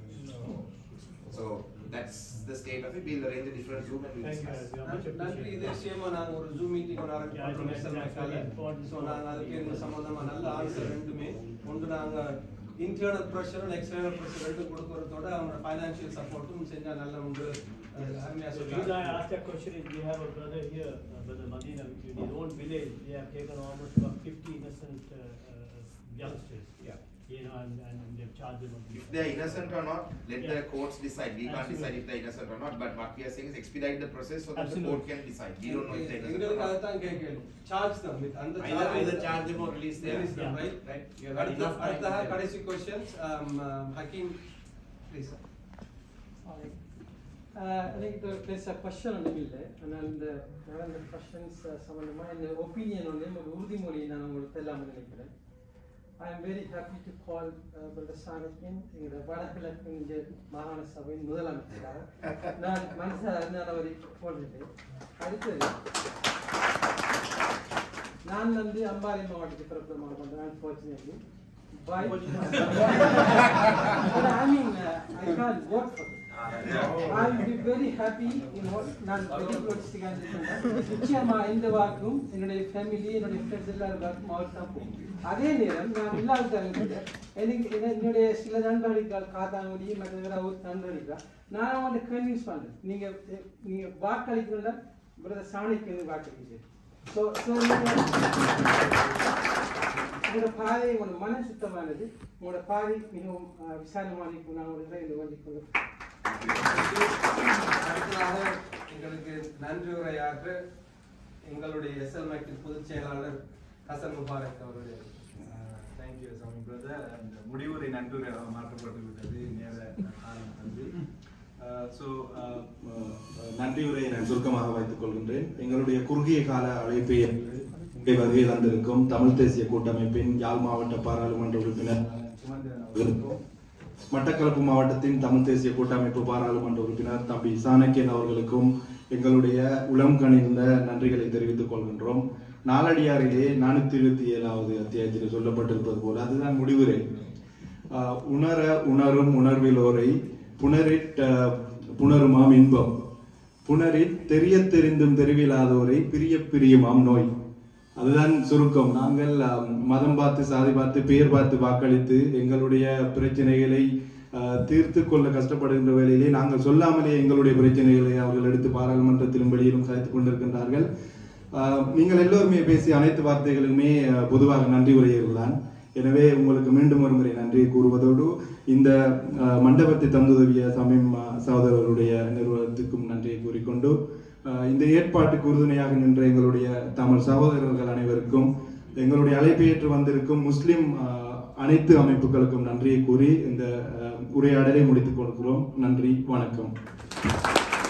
So that's the state of it. We'll arrange a different Zoom and we'll discuss. நன்றி. இது விஷயமா நாங்க ஒரு Zoom மீட்டிங் ஒன்று அரேஞ்ச் பண்றோம். ஸோ நாங்க அதுக்கு இந்த சம்பந்தமா நல்ல ஆன்சர் ரெண்டுமே ஒன்று நாங்க இன்டர்னல் ப்ரெஷரும் எக்ஸ்டர்னல் ப்ரெஷர் ரெண்டும் கொடுக்கறதோட அவங்க ஃபைனான்சியல் சப்போர்ட்டும் செஞ்சா நல்ல உண்டு. So the reason I asked that question is we have a brother here, uh, Brother Madina, in his own village. They have taken almost about fifty innocent uh, uh, youngsters. Yeah. You know, and, and they've charged them. If they are innocent or not, let yeah. the courts decide. We can't Absolutely. decide if they are innocent or not. But what we are saying is expedite the process so that Absolutely. the court can decide. We don't know if they are innocent or எங்களுக்கு not. அதுதான் கேட்கணும். Charge them with அந்த either either charge them or release them. Release them, Yeah. right? Right. You have had enough time. அடுத்த கடைசி questions. Um, um, Hakeem, please. Sorry. Uh, I think the, there's a question on the bill, and then the one of the questions சம்பந்தமா இந்த opinion ஒன்று ஒரு உறுதிமொழி நான் உங்களுக்கு தெல்லாமல் நினைக்கிறேன். I am very happy to call uh, Brother Sanakin இந்த வடகிழக்கு இந்திய மாகாண சபையின் முதலமைச்சராக நான் மனசார நான் அவரை போடுறேன். அடுத்தது நான் வந்து அம்பாறை மாவட்டத்துக்கு பிரபலமாக பண்றேன். Unfortunately, but I mean uh, I can't vote for it. I will be very happy, you know, நான் வெளிப்படுத்திக்காக நிச்சயமா இந்த வாக்கும் என்னுடைய ஃபேமிலி என்னுடைய ஃப்ரெண்ட்ஸ் எல்லாரும் வாக்கும் அவர் தான் போகும். அதே நேரம் நான் இல்லாவிட்டாலும் எனக்கு என்னுடைய சில நண்பர்கள் காத்தாங்குடி மற்ற ஒரு நண்பர்கள் நான் அவங்களை கன்வின்ஸ் பண்றேன். நீங்க நீங்க வாக்களிக்கணும்னா பிரதர் சாணிக்கு வாக்களிக்க. ஸோ ஸோ உங்களோட பாதை உங்களோட மன சுத்தமானது, உங்களோட பாதை மிகவும் விசாலமான நான் உங்களை இந்த வண்டிக்கு அடுத்ததாக எங்களுக்கு நன்றி உரையாற்ற எங்களுடைய எஸ்எல்மேக்கின் பொதுச் செயலாளர் ஹசன் முபாரக் அவருடைய. Thank you Sami brother. அந்த முடிவுரை நன்றியுரை மாற்றப்பட்டு விட்டது நேர காலம் நன்றி. ஸோ நன்றியுரையை நான் சுருக்கமாக வைத்துக் கொள்கின்றேன். எங்களுடைய குறுகிய கால அழைப்பை வருகை தந்திருக்கும் தமிழ் தேசிய கூட்டமைப்பின் யாழ் மாவட்ட பாராளுமன்ற உறுப்பினர் சுமந்திரன் அவர்களுக்கும், மட்டக்களப்பு மாவட்டத்தின் தமிழ் தேசிய கூட்டமைப்பு பாராளுமன்ற உறுப்பினர் தம்பி சாணக்கியன் அவர்களுக்கும் எங்களுடைய உளம் கனிந்த நன்றிகளை தெரிவித்துக் கொள்கின்றோம். நாலடியாரிலே நானூத்தி இருபத்தி ஏழாவது அத்தியாயத்தில் சொல்லப்பட்டிருப்பது போல அதுதான் முடிவுரை. உணர உணரும் உணர்விலோரை புனரிட் புணருமாம் இன்பம், புனரிட் தெரிய தெரிந்தும் தெரிவிலாதோரை பிரிய பிரியுமாம் நோய். அதுதான் சுருக்கம். நாங்கள் மதம் பார்த்து சாதி பார்த்து பெயர் பார்த்து வாக்களித்து எங்களுடைய பிரச்சனைகளை தீர்த்து கொள்ள கஷ்டப்படுகின்ற வேளையிலே நாங்கள் சொல்லாமலே எங்களுடைய பிரச்சனைகளை அவர்கள் எடுத்து பாராளுமன்றத்திலும் வெளியிலும் சாய்த்துக் கொண்டிருக்கின்றார்கள். நீங்கள் எல்லோருமே பேசிய அனைத்து வார்த்தைகளுமே பொதுவாக நன்றி உரையர்கள் தான். எனவே உங்களுக்கு மீண்டும் ஒரு முறை நன்றியை கூறுவதோடு இந்த மண்டபத்தை தந்துதவிய சமயம் சகோதரர்களுடைய நிறுவனத்துக்கும் நன்றியை கூறிக்கொண்டு இந்த ஏற்பாட்டுக்கு உறுதுணையாக நின்ற எங்களுடைய தமிழ் சகோதரர்கள் அனைவருக்கும், எங்களுடைய அழைப்பை ஏற்று வந்திருக்கும் முஸ்லிம் அனைத்து அமைப்புகளுக்கும் நன்றியை கூறி இந்த உரையாடலை முடித்துக் கொள்கிறோம். நன்றி, வணக்கம்.